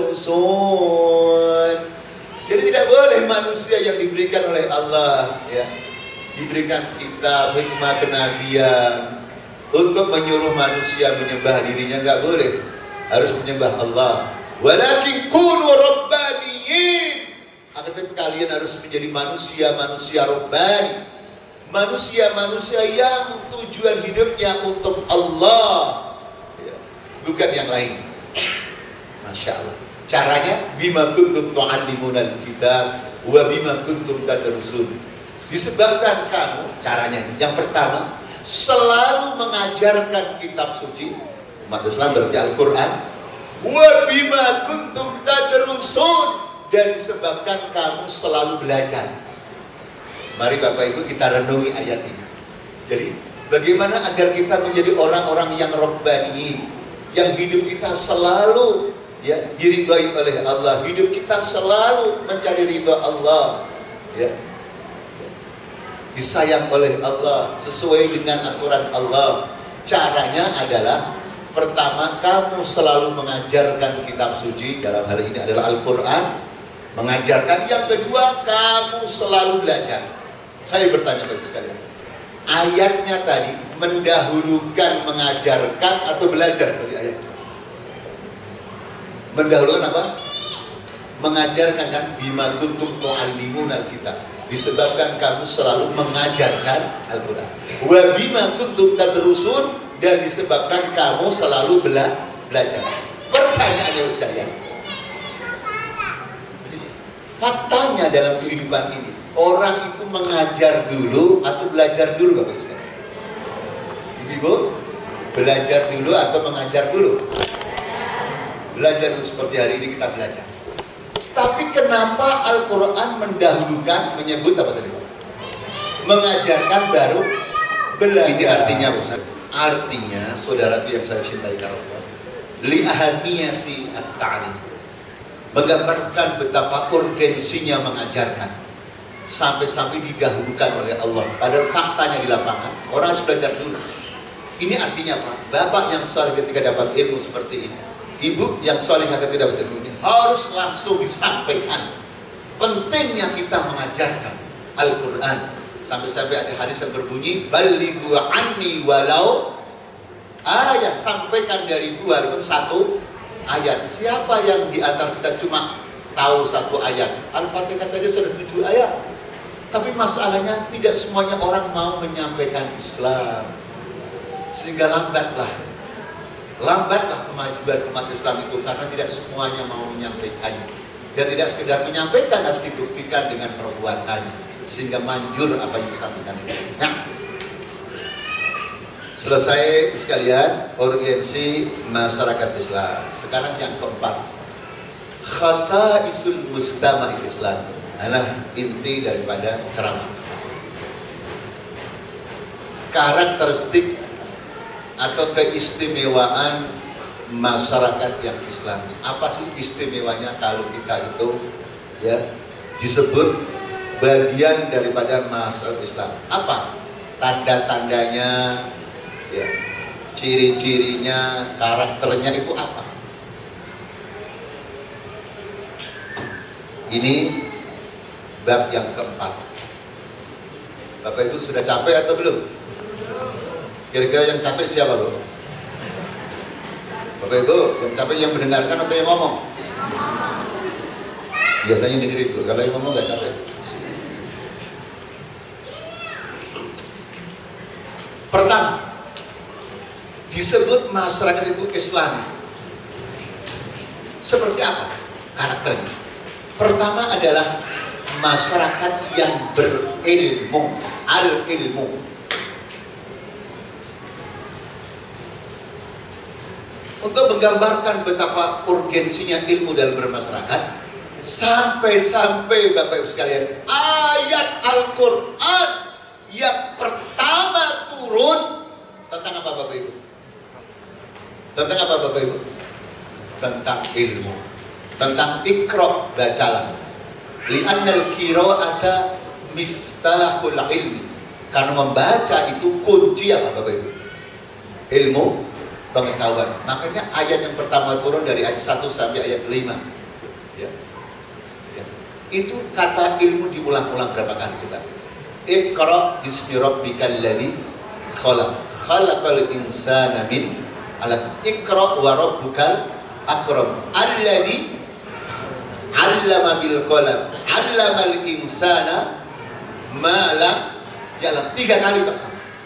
tadrusun. Jadi tidak boleh manusia yang diberikan oleh Allah, ya, diberikan kitab, hikmah, kenabian, untuk menyuruh manusia menyembah dirinya, nggak boleh. Harus menyembah Allah. Walakin kunu rabbaniyin. Akan kalian harus menjadi manusia-manusia rabbani, manusia-manusia yang tujuan hidupnya untuk Allah, ya, bukan yang lain. Masya Allah. Caranya bima kuntum tu'allimunal kitab wa bima kuntum tadrusun. Disebabkan kamu, caranya yang pertama, selalu mengajarkan kitab suci, umat Islam berarti Al-Quran, wa bima kuntum tadrusun, dan disebabkan kamu selalu belajar. Mari Bapak Ibu kita renungi ayat ini. Jadi bagaimana agar kita menjadi orang-orang yang rabbani, yang hidup kita selalu, ya, diridhai oleh Allah, hidup kita selalu mencari ridha Allah, ya, disayang oleh Allah, sesuai dengan aturan Allah. Caranya adalah pertama, kamu selalu mengajarkan kitab suci, dalam hal ini adalah Al-Quran, mengajarkan. Yang kedua, kamu selalu belajar. Saya bertanya kepada sekalian, ayatnya tadi mendahulukan mengajarkan atau belajar dari ayat? Mendahulukan apa? Mengajarkan, kan? Bima kuntum tu'allimunal kitab, disebabkan kamu selalu mengajarkan Al-Quran. Wa bima kuntum tadrusun, dan disebabkan kamu selalu bela belajar. Pertanyaannya sekalian, faktanya dalam kehidupan ini, orang itu mengajar dulu atau belajar dulu, Bapak sekalian? Ibu, belajar dulu atau mengajar dulu? Belajar dulu, seperti hari ini kita belajar. Tapi kenapa Al-Quran mendahulukan menyebut apa tadi, Pak? Mengajarkan baru belajar. Ini artinya, Ustaz, artinya saudaraku yang saya cintai karena li ahamiyati at-ta'lim, menggambarkan betapa urgensinya mengajarkan, sampai-sampai didahulukan oleh Allah. Padahal faktanya di lapangan orang harus belajar dulu. Ini artinya apa? Bapak yang soleh ketika dapat ilmu seperti ini, ibu yang soleh ketika dapat ilmu ini, harus langsung disampaikan pentingnya kita mengajarkan Al-Quran. Sampai-sampai ada hadis yang berbunyi, balighu anni walau ayat, sampaikan dari gua walaupun satu ayat. Siapa yang di antara kita cuma tahu satu ayat? Al-Fatihah saja sudah tujuh ayat. Tapi masalahnya tidak semuanya orang mau menyampaikan Islam, sehingga lambatlah lambatlah kemajuan umat Islam itu, karena tidak semuanya mau menyampaikannya. Dan tidak sekedar menyampaikan, harus dibuktikan dengan perbuatan, sehingga manjur apa yang disampaikan itu. Nah, selesai sekalian urgensi masyarakat Islam. Sekarang yang keempat, khasaisul mujtama'il Islam, adalah inti daripada ceramah. Karakteristik atau keistimewaan masyarakat yang Islam. Apa sih istimewanya kalau kita itu ya disebut bagian daripada masyarakat Islam? Apa tanda-tandanya, ya, ciri-cirinya, karakternya itu apa? Ini bab yang keempat. Bapak Ibu sudah capek atau belum? Kira-kira yang capek siapa, Bu? Bapak Ibu, yang capek yang mendengarkan atau yang ngomong? Biasanya dengerin, Bu. Kalau yang ngomong nggak capek. Pertama, disebut masyarakat itu Islam. Seperti apa karakternya? Pertama adalah masyarakat yang berilmu, al-ilmu. Untuk menggambarkan betapa urgensinya ilmu dalam bermasyarakat, sampai-sampai Bapak Ibu sekalian, ayat Al-Quran yang pertama turun tentang apa Bapak Ibu? Tentang apa Bapak Ibu? Tentang ilmu, tentang Iqra, bacalah. Li'annal qira'ata miftahul ilmi, karena membaca itu kunci apa Bapak Ibu? Ilmu, pengetahuan. Makanya ayat yang pertama turun dari ayat satu sampai ayat lima, ya. Ya. Itu kata ilmu diulang-ulang berapa kali coba? Iqra bismi rabbikal ladzi khalaq, khalaqal insana min 'alaq. Iqra wa rabbukal akram, alladzi 'allama bil qalam, 'allamal insana ma lam ya'lam. Tiga kali Pak.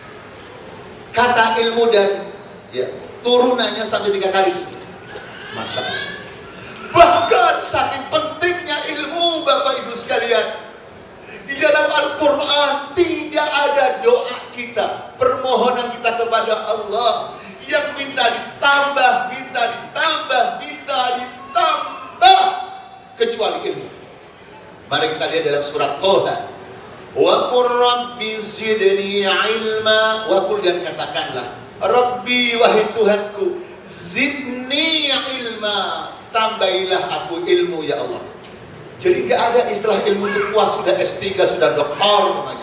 Kata ilmu dan ya turunannya sampai tiga kali disebut. Masya Allah. Bahkan saking pentingnya ilmu Bapak Ibu sekalian, di dalam Al-Quran tidak ada doa kita, permohonan kita kepada Allah yang minta ditambah, minta ditambah, minta ditambah, kecuali ilmu. Mari kita lihat dalam surat Toha. Wa qur rabbi zidni ilma, wa qul, dan katakanlah, Rabbi, wahai Tuhanku, zidni ilma, tambahilah aku ilmu ya Allah. Jadi gak ada istilah ilmu itu puas, sudah S tiga, sudah doktor namanya.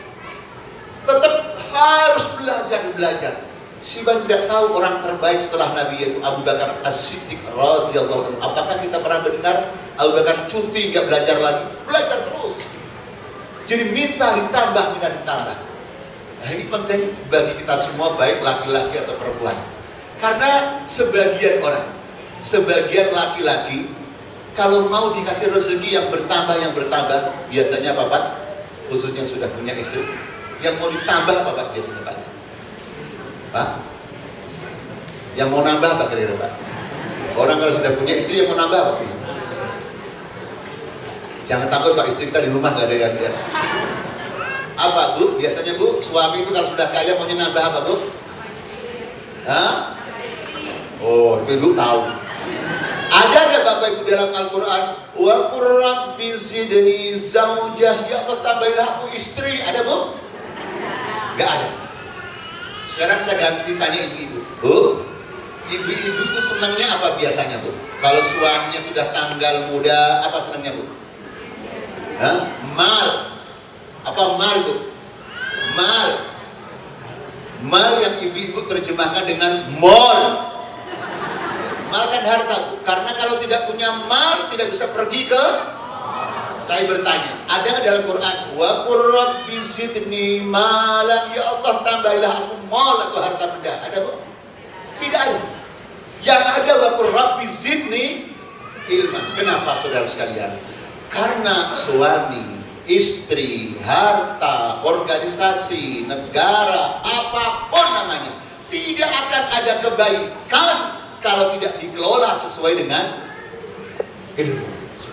Tetap harus belajar, belajar. Siapa tidak tahu orang terbaik setelah Nabi yaitu Abu Bakar As-Siddiq radhiyallahu anhu. Apakah kita pernah mendengar Abu Bakar cuti gak belajar lagi? Belajar terus. Jadi minta ditambah, minta ditambah. Nah, ini penting bagi kita semua, baik laki-laki atau perempuan. Karena sebagian orang, sebagian laki-laki, kalau mau dikasih rezeki yang bertambah, yang bertambah, biasanya apa Pak? Khususnya sudah punya istri, yang mau ditambah apa Pak? Biasanya Pak? Pak? Yang mau nambah apa kira-kira Pak? Orang kalau sudah punya istri yang mau nambah apa? Jangan takut Pak, istri kita di rumah gak ada yang lihat. Apa Bu? Biasanya Bu, suami itu kalau sudah kaya mau nambah apa Bu? Hah? Oh, itu Ibu tahu. Ada nggak Bapak Ibu dalam Al-Quran? Wa qur rabbi zidni zaujah, ya Allah tambahilah aku istri. Ada Bu? Gak ada. Sekarang saya ganti tanya Ibu, Bu, Ibu-ibu itu senangnya apa biasanya Bu? Kalau suaminya sudah tanggal muda, apa senangnya Bu? Hah? Mal. Apa mal Bu? Mal. Mal yang ibu-ibu terjemahkan dengan mall. Mal kan harta Bu. Karena kalau tidak punya mal tidak bisa pergi ke. Saya bertanya, ada nggak dalam Quran? Wa qur rabbi zidni malan, ya Allah tambahilah aku mal atau harta benda. Ada Bu? Tidak ada. Yang ada wa qur rabbi zidni ilman. Kenapa saudara sekalian? Karena suami, istri, harta, organisasi, negara, apapun namanya, tidak akan ada kebaikan kalau tidak dikelola sesuai dengan ilmu.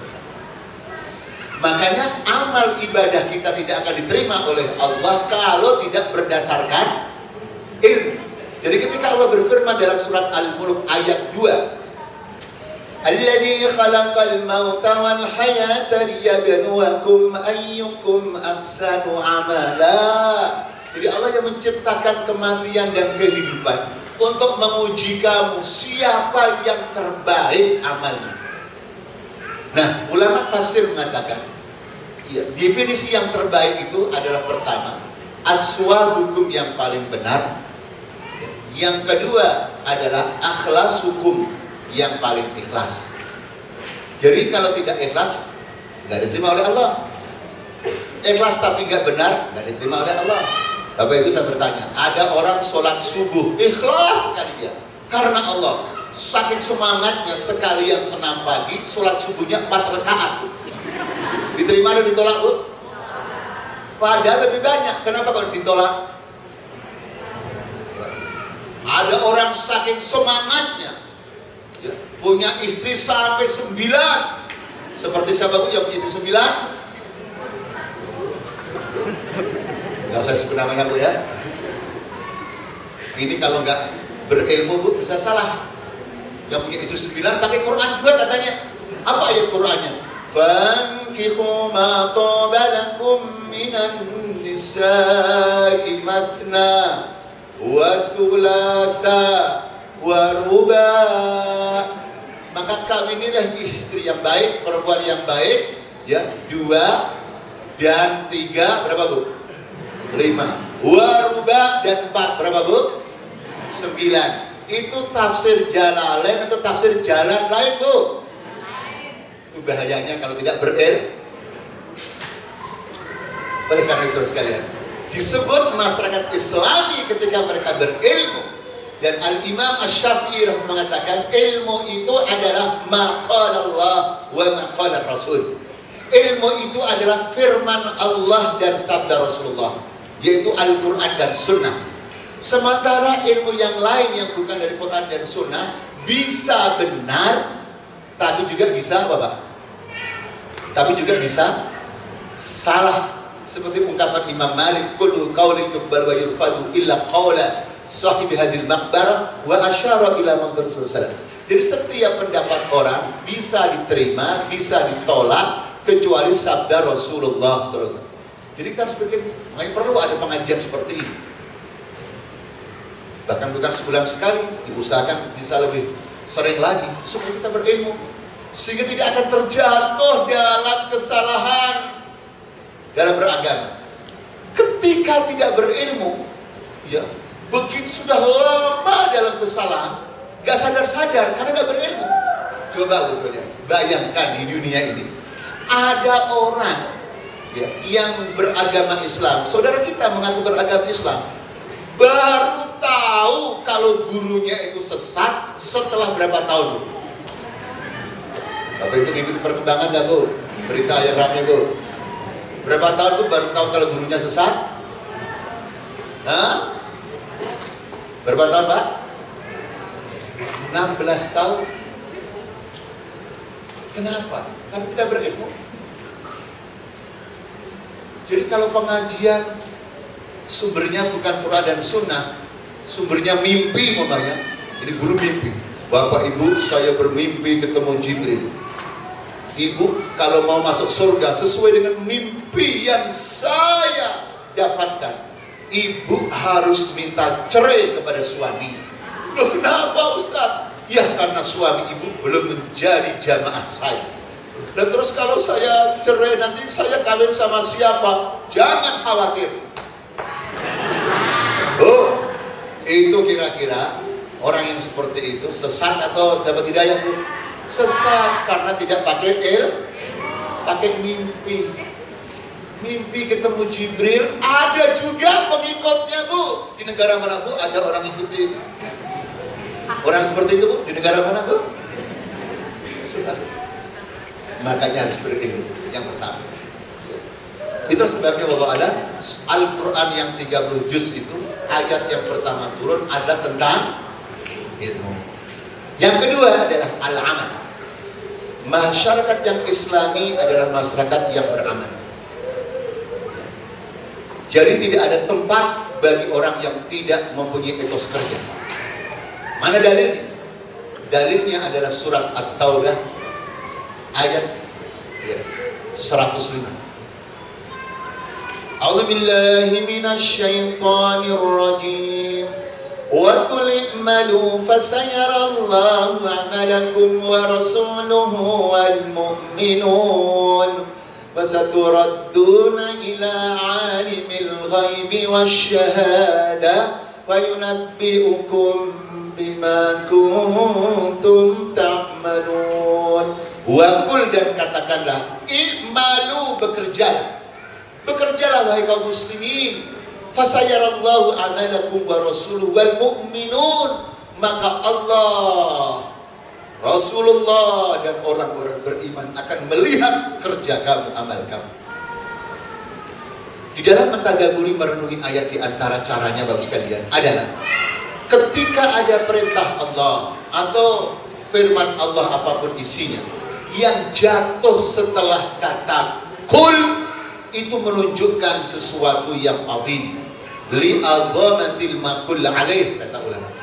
Makanya amal ibadah kita tidak akan diterima oleh Allah kalau tidak berdasarkan ilmu. Jadi ketika Allah berfirman dalam surat Al-Mulk ayat dua, Alladzi khalaqal mauta wal hayata liyabluwakum ayyukum ahsanu amala. Jadi Allah yang menciptakan kematian dan kehidupan untuk menguji kamu siapa yang terbaik amalnya. Nah, ulama tafsir mengatakan, ya, definisi yang terbaik itu adalah pertama, aswab hukum yang paling benar. Yang kedua adalah akhlas hukum yang paling ikhlas. Jadi kalau tidak ikhlas, nggak diterima oleh Allah. Ikhlas tapi nggak benar, nggak diterima oleh Allah. Bapak Ibu saya bertanya, ada orang sholat subuh ikhlas sekali dia karena Allah. Saking semangatnya sekalian senam pagi, sholat subuhnya empat rakaat. Diterima atau ditolak Bu? Padahal lebih banyak. Kenapa kalau ditolak? Ada orang saking semangatnya, ya, punya istri sampai sembilan. Seperti siapa Bu yang punya istri sembilan? Gak usah sebut namanya Bu ya. Ini kalau nggak berilmu Bu bisa salah. Yang punya istri sembilan pakai Quran juga katanya. Apa ayat Qurannya? Fankihu ma taba lakum minan nisa'i mathna wa thulatha wa ruba. Maka kawinilah istri yang baik, perempuan yang baik, ya, dua dan tiga, berapa Bu? Lima. Wa ruba dan empat, berapa Bu? Sembilan. Itu tafsir Jalalain atau tafsir jalan lain Bu? Itu bahayanya kalau tidak berilmu. Oleh karena itu sekalian, disebut masyarakat Islami ketika mereka berilmu. Dan Al-Imam Asy-Syafi'i mengatakan ilmu itu adalah maqala Allah wa maqala Rasul. Ilmu itu adalah firman Allah dan sabda Rasulullah, yaitu Al-Quran dan Sunnah. Sementara ilmu yang lain yang bukan dari Quran dan Sunnah bisa benar, tapi juga bisa Bapak, tapi juga bisa salah. Seperti ungkapan Imam Malik, kullu qaulin yuqbal wa yurfadu illa qaula sahibi hadhil maqbarah wa asyara ila man rasulullah. Jadi setiap pendapat orang bisa diterima, bisa ditolak kecuali sabda Rasulullah shallallahu alaihi wasallam. Jadi kita harus berpikir, makanya perlu ada pengajian seperti ini. Bahkan bukan sebulan sekali, diusahakan bisa lebih sering lagi supaya kita berilmu, sehingga tidak akan terjatuh dalam kesalahan dalam beragama. Ketika tidak berilmu, ya, begitu sudah lama dalam kesalahan, gak sadar-sadar karena gak berilmu. Coba saudara, bayangkan di dunia ini ada orang, ya, yang beragama Islam. Saudara kita mengaku beragama Islam, baru tahu kalau gurunya itu sesat setelah berapa tahun? Bapak Ibu ikuti perkembangan gak Bu? Berita yang ramai Bu. Berapa tahun Bu baru tahu kalau gurunya sesat? Hah? Berapa tahun Pak? enam belas tahun. Kenapa? Karena tidak berilmu. Jadi kalau pengajian sumbernya bukan Quran dan Sunnah, sumbernya mimpi umpamanya. Ini guru mimpi. Bapak Ibu, saya bermimpi ketemu Jibril. Ibu kalau mau masuk surga sesuai dengan mimpi yang saya dapatkan, ibu harus minta cerai kepada suami. Loh kenapa Ustaz? Ya karena suami ibu belum menjadi jamaah saya. Dan terus kalau saya cerai nanti saya kawin sama siapa? Jangan khawatir. Oh, itu kira-kira orang yang seperti itu sesat atau dapat hidayah, Bu? Sesat karena tidak pakai il, pakai mimpi. Mimpi ketemu Jibril, ada juga pengikutnya, Bu. Di negara mana, Bu? Ada orang ikuti orang seperti itu, Bu? Di negara mana, Bu? Sudah. Makanya harus berilmu. Yang pertama. Itu sebabnya wallahu Al-Quran yang tiga puluh juz itu ayat yang pertama turun ada tentang ilmu. Yang kedua adalah al-amal. Masyarakat yang Islami adalah masyarakat yang beramal. Jadi tidak ada tempat bagi orang yang tidak mempunyai etos kerja. Mana dalilnya? Dalilnya adalah surat At-Taubah ayat ya, seratus lima. A'udzu billahi minasy syaithanir rajim. Wa qul i'malu fasayarallahu 'amalakum wa rasuluhu wal mu'minun. Fasaturadduna ila 'alimil ghaibi wasyahada fayunabbi'ukum bima kuntum ta'malun. Wa qul, dan katakanlah, i'malu, bekerjalah. Bekerjalah wahai kaum muslimin. Fasayarallahu amalakum wa rasuluhu wal mu'minun. Maka Allah, Rasulullah dan orang-orang beriman akan melihat kerja kamu, amal kamu. Di dalam mentadabburi merenungi ayat, di antara caranya Bapak sekalian adalah ketika ada perintah Allah atau firman Allah apapun isinya yang jatuh setelah kata kul, itu menunjukkan sesuatu yang azim. Li'adhamatil maqul alaih, kata ulama.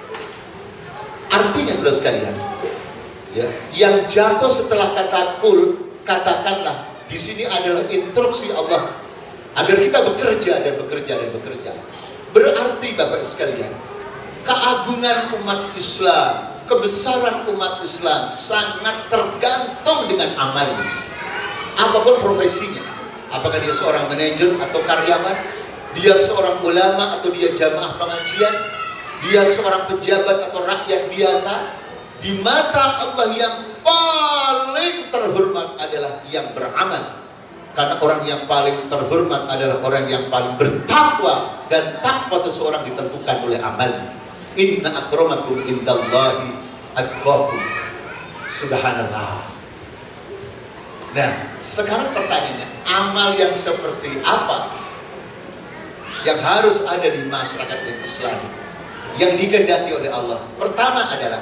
Artinya saudara sekalian, ya, yang jatuh setelah kata kul, katakanlah, di sini adalah instruksi Allah agar kita bekerja dan bekerja dan bekerja. Berarti Bapak Ibu sekalian, keagungan umat Islam, kebesaran umat Islam sangat tergantung dengan amalnya. Apapun profesinya, apakah dia seorang manajer atau karyawan, dia seorang ulama atau dia jamaah pengajian, dia seorang pejabat atau rakyat biasa, di mata Allah yang paling terhormat adalah yang beramal. Karena orang yang paling terhormat adalah orang yang paling bertakwa, dan takwa seseorang ditentukan oleh amalnya. Inna akramakum indallahi atqakum. Subhanallah. Nah, sekarang pertanyaannya, amal yang seperti apa yang harus ada di masyarakat Islam yang dikehendaki oleh Allah? Pertama adalah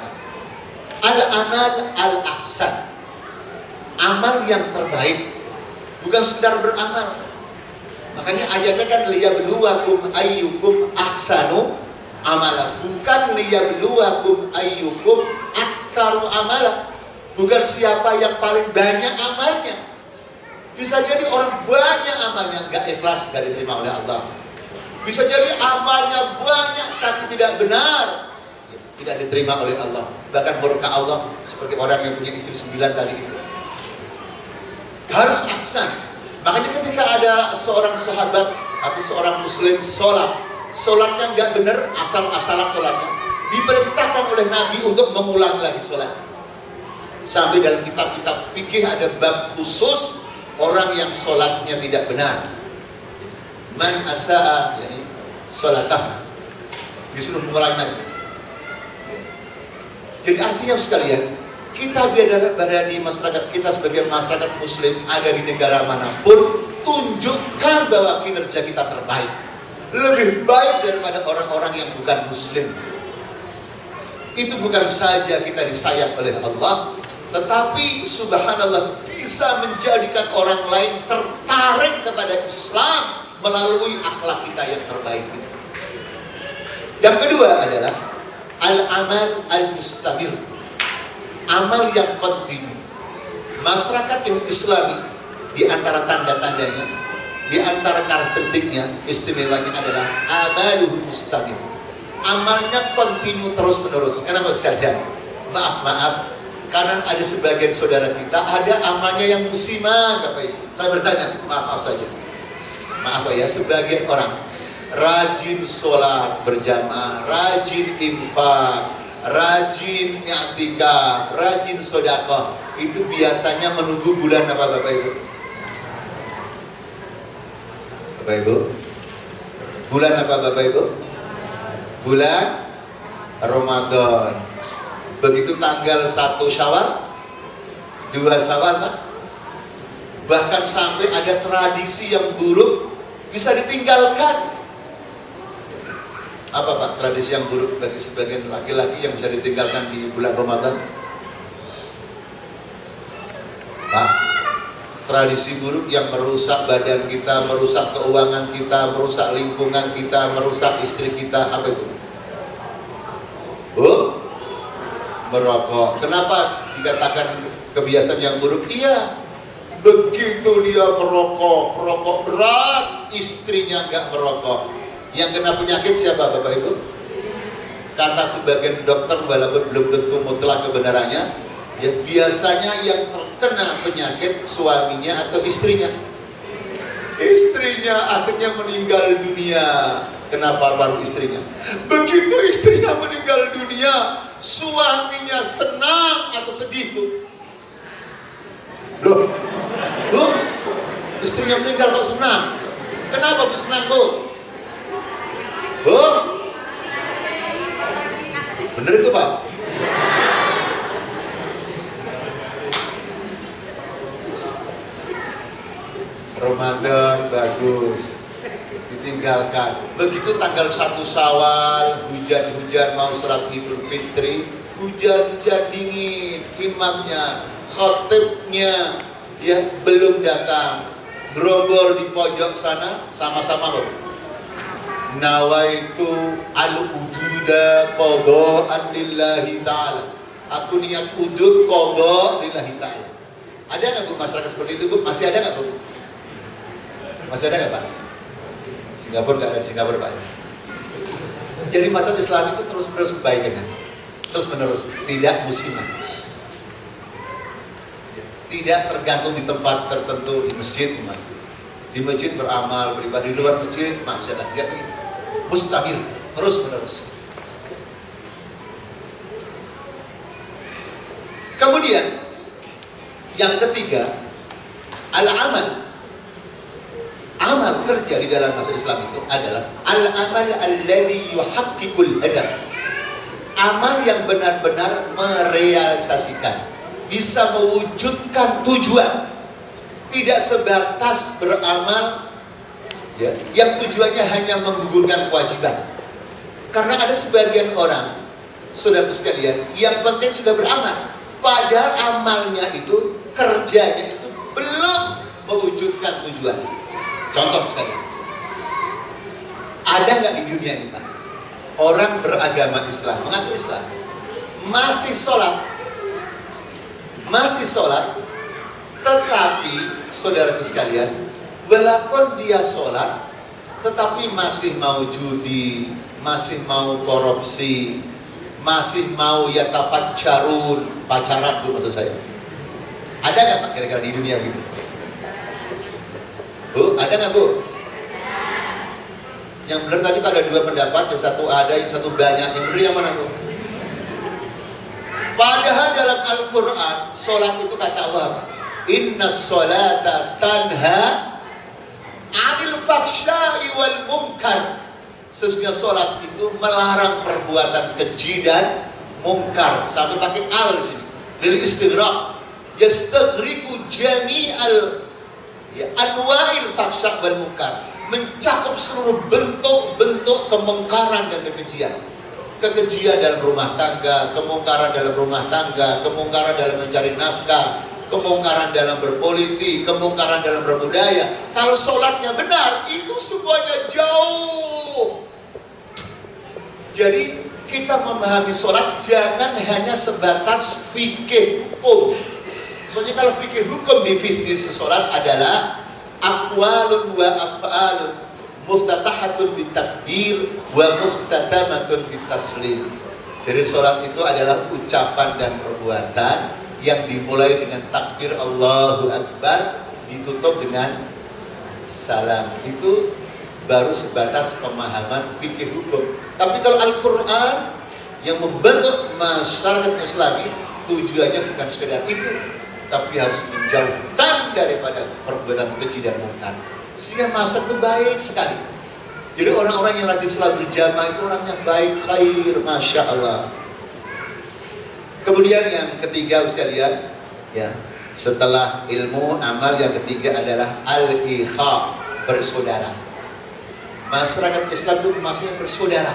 al-amal al-ahsan, amal yang terbaik, bukan sekedar beramal. Makanya ayatnya kan liyabluwakum ayyukum ahsanu amala, bukan liyabluwakum ayyukum aktsaru amala, bukan siapa yang paling banyak amalnya. Bisa jadi orang banyak amalnya nggak ikhlas, nggak diterima oleh Allah. Bisa jadi amalnya banyak tapi tidak benar, tidak diterima oleh Allah. Bahkan murka Allah, seperti orang yang punya istri sembilan tadi itu. Harus ahsan. Makanya ketika ada seorang sahabat atau seorang muslim sholat, sholatnya nggak benar, asal-asalan sholatnya, diperintahkan oleh Nabi untuk mengulang lagi sholat. Sampai dalam kitab-kitab fikih ada bab khusus orang yang sholatnya tidak benar. Man asa'a, yani sholatah, disuruh mengulangi lagi. Jadi artinya sekalian, kita berada di masyarakat kita sebagai masyarakat muslim, ada di negara manapun, tunjukkan bahwa kinerja kita terbaik, lebih baik daripada orang-orang yang bukan muslim. Itu bukan saja kita disayang oleh Allah, tetapi subhanallah bisa menjadikan orang lain tertarik kepada Islam melalui akhlak kita yang terbaik itu. Yang kedua adalah al-amal al-mustamir, amal yang kontinu. Masyarakat yang Islami, di antara tanda-tandanya, di antara karakteristiknya, istimewanya adalah amaluhu mustamir, amalnya kontinu terus menerus. Kenapa sekalian? maaf maaf, karena ada sebagian saudara kita ada amalnya yang musiman, Bapak Ibu. Saya bertanya, maaf maaf saja, maaf ya, sebagian orang rajin sholat berjamaah, rajin infak, rajin i'tikaf, rajin sedekah, itu biasanya menunggu bulan apa Bapak Ibu? Bapak Ibu? Bulan apa Bapak Ibu? Bulan Ramadan. Begitu tanggal satu Syawal, dua Syawal, Pak, bahkan sampai ada tradisi yang buruk bisa ditinggalkan. Apa Pak tradisi yang buruk bagi sebagian laki-laki yang bisa ditinggalkan di bulan Ramadan? Pak, tradisi buruk yang merusak badan kita, merusak keuangan kita, merusak lingkungan kita, merusak istri kita, apa itu? Bu? Merokok. Kenapa dikatakan kebiasaan yang buruk? Iya, begitu dia merokok, merokok berat, istrinya nggak merokok. Yang kena penyakit siapa Bapak Ibu? Kata sebagian dokter, walaupun belum tentu mutlak kebenarannya, ya biasanya yang terkena penyakit suaminya atau istrinya. Istrinya akhirnya meninggal dunia. Kenapa baru istrinya? Begitu istrinya meninggal dunia, suaminya senang atau sedih, Bu? Loh, Bu, istrinya meninggal kok senang? Kenapa Bu senang, Bu? Bu? Bener itu, Pak? Ramadan bagus, ditinggalkan. Begitu tanggal satu Syawal, hujan-hujan mau sholat Idul Fitri, hujan-hujan dingin, imamnya, khatibnya ya belum datang, gerombol di pojok sana, sama-sama Bapak. Nawaitu al-ududa qada'an lillahi ta'ala. Aku niat udud qada' lillahi ta'ala. Ada nggak Bu masyarakat seperti itu Bu? Masih ada nggak Bu? Masih ada nggak Pak? Singapura nggak ada di Singapura Pak. Jadi masyarakat Islam itu terus menerus kebaikannya, terus menerus, tidak musiman, tidak tergantung di tempat tertentu, di masjid, di masjid beramal, beribadah, di luar masjid maksiat, tidak begitu, mustahil, terus menerus. Kemudian yang ketiga, al-amal. Amal kerja di dalam masa Islam itu adalah al-amal alladhi yuhaqqiqul hadaf. Amal yang benar-benar merealisasikan, bisa mewujudkan tujuan, tidak sebatas beramal ya, yang tujuannya hanya menggugurkan kewajiban. Karena ada sebagian orang, saudara sekalian, yang penting sudah beramal, padahal amalnya itu, kerjanya itu belum mewujudkan tujuan. Contoh sekali, ada nggak di dunia ini Pak, orang beragama Islam, mengaku Islam, masih sholat, masih sholat, tetapi saudaraku sekalian, walaupun dia sholat, tetapi masih mau judi, masih mau korupsi, masih mau yatafaccarun, pacaran Bu maksud saya. Ada nggak Pak kira-kira di dunia gitu? Bu, ada nggak Bu? Yang benar tadi ada dua pendapat, yang satu ada, yang satu banyak. Yang benar yang mana Bu? Padahal dalam Al-Quran, sholat itu kata Allah, inna sholata tanha anil fakhsya'i wal munkar. Sesungguhnya sholat itu melarang perbuatan keji dan mungkar. Sampai pakai al di sini. Lil istighraq, yastaghriqu jami'al ya, anwa'il fakhsya' wal munkar, mencakup seluruh bentuk-bentuk kemungkaran dan kekejian. Kekejian dalam rumah tangga, kemungkaran dalam rumah tangga, kemungkaran dalam mencari nafkah, kemungkaran dalam berpolitik, kemungkaran dalam berbudaya. Kalau sholatnya benar, itu semuanya jauh. Jadi kita memahami sholat jangan hanya sebatas fikih hukum. Soalnya kalau fikih hukum di bisnis sholat adalah aqwalun wa af'alun muftatahatun bitakbir wa muftatamatun bitaslim. Jadi sholat itu adalah ucapan dan perbuatan yang dimulai dengan takbir Allahu Akbar, ditutup dengan salam. Itu baru sebatas pemahaman fikih hukum. Tapi kalau Al-Quran yang membentuk masyarakat Islami, tujuannya bukan sekedar itu, tapi harus menjauhkan daripada perbuatan keji dan munkar, sehingga masyarakat itu baik sekali. Jadi orang-orang yang rajin sholat berjamaah itu orangnya baik, khair, masya Allah. Kemudian yang ketiga sekalian, ya, setelah ilmu, amal yang ketiga adalah al-ikha, bersaudara. Masyarakat Islam itu maksudnya bersaudara.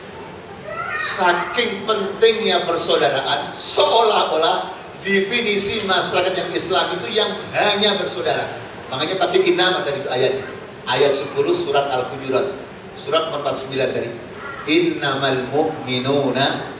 Saking pentingnya persaudaraan, seolah-olah definisi masyarakat yang Islam itu yang hanya bersaudara. Makanya pakai inama tadi ayatnya. Ayat sepuluh surat Al-Hujurat, surat empat puluh sembilan tadi. Innamal mu'minuna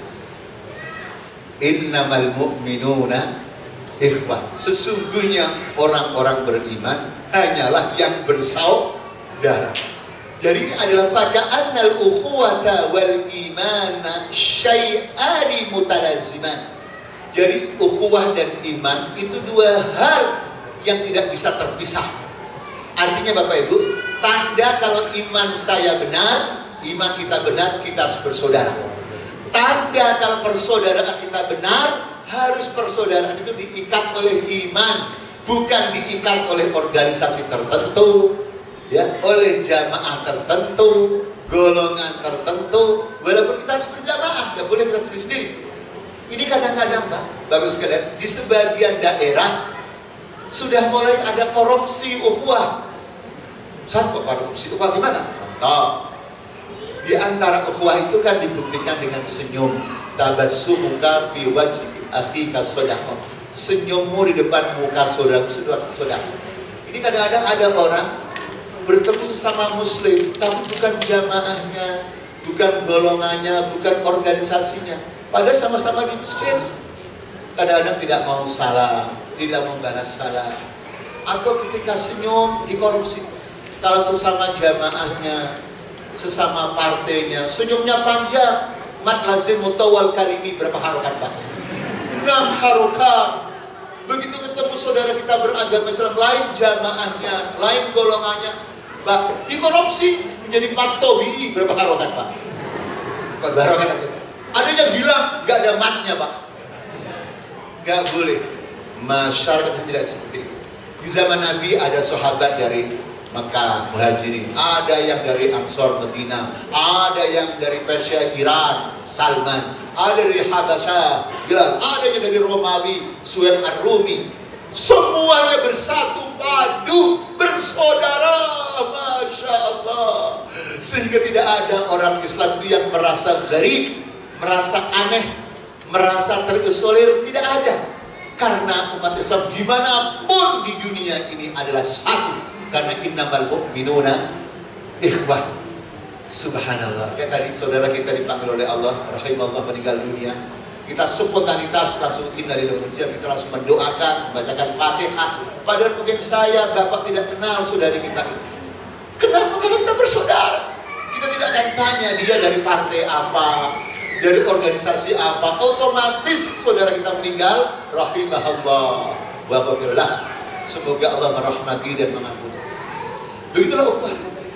Innamal mu'minuna ikhwah. Sesungguhnya orang-orang beriman hanyalah yang bersaudara. Jadi adalah faka'annal ukhuwata wal imana syai'ani mutalaziman. Jadi ukhuwah dan iman itu dua hal yang tidak bisa terpisah. Artinya Bapak Ibu, tanda kalau iman saya benar, iman kita benar, kita harus bersaudara. Tanda kalau persaudaraan kita benar, harus persaudaraan itu diikat oleh iman, bukan diikat oleh organisasi tertentu, ya, oleh jamaah tertentu, golongan tertentu. Walaupun kita harus berjamaah, nggak boleh kita sendiri-sendiri. Ini kadang-kadang Pak, bagus sekalian, di sebagian daerah sudah mulai ada korupsi ukhuwah. Satu korupsi ukhuwah gimana? Contoh, di antara ukhuwah itu kan dibuktikan dengan senyum. Tabassumuka fi wajhi akhika shadaqah. Senyummu di depan muka saudara saudara. Ini kadang-kadang ada orang bertemu sesama muslim, tapi bukan jamaahnya, bukan golongannya, bukan organisasinya, padahal sama-sama di masjid. Kadang-kadang tidak mau salam, tidak mau balas salam, atau ketika senyum dikorupsi. Kalau sesama jamaahnya, sesama partainya, senyumnya panjang, mat lazim mutawal kalimi, berapa harokat Pak? enam harokat. Begitu ketemu saudara kita beragama Islam lain, jamaahnya, lain golongannya, Pak, dikorupsi menjadi empat tobi, berapa harokat Pak? Pak harokat itu. Ada yang bilang gak ada matnya Pak. Gak boleh. Masyarakat tidak seperti itu. Di zaman Nabi ada sahabat dari Mekah, Muhajirin, ada yang dari Ansor, Medina, ada yang dari Persia, Iran, Salman, ada dari Habasyah, Bilal, ada yang dari Romawi, Suhaib Ar-Rumi. Semuanya bersatu padu, bersaudara, masya Allah. Sehingga tidak ada orang Islam itu yang merasa gharib, merasa aneh, merasa terisolir, tidak ada. Karena umat Islam dimanapun di dunia ini adalah satu. Karena innamal mu'minuna ikhwah. Subhanallah. Kayak tadi saudara kita dipanggil oleh Allah, rahimahullah, meninggal dunia. Kita spontanitas langsung innalillahi wa inna ilaihi raji'un, kita langsung mendoakan, membacakan Fatihah. Padahal mungkin saya, Bapak tidak kenal saudari kita ini. Kenapa? Karena kita bersaudara. Kita tidak akan tanya dia dari partai apa, dari organisasi apa. Otomatis saudara kita meninggal, rahimahullah wa ghafirlah. Semoga Allah merahmati dan mengampuni. Begitulah ukhuwah.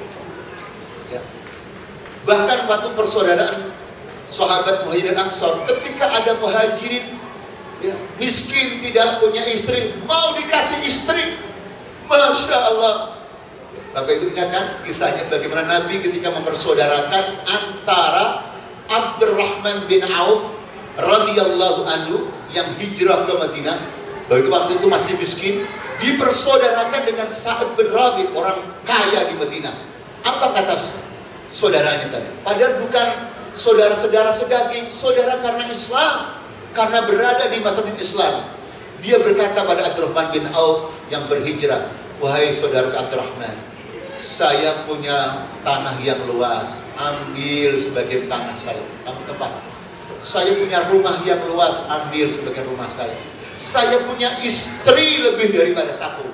Ya. Bahkan waktu persaudaraan sahabat Muhajirin Ansor, ketika ada Muhajirin ya, miskin, tidak punya istri, mau dikasih istri, masya Allah. Bapak Ibu ingatkan kisahnya bagaimana Nabi ketika mempersaudarakan antara Abdurrahman bin Auf radhiyallahu anhu yang hijrah ke Madinah. Begitu waktu itu masih miskin, dipersaudarakan dengan Sa'ad bin Rabi, orang kaya di Madinah. Apa kata saudaranya tadi? Padahal bukan saudara-saudara sedaging, saudara karena Islam, karena berada di masjid Islam. Dia berkata pada Abdurrahman bin Auf yang berhijrah, wahai saudara Abdurrahman, saya punya tanah yang luas, ambil sebagian tanah saya, kamu tempat. Saya punya rumah yang luas, ambil sebagian rumah saya. Saya punya istri lebih daripada satu.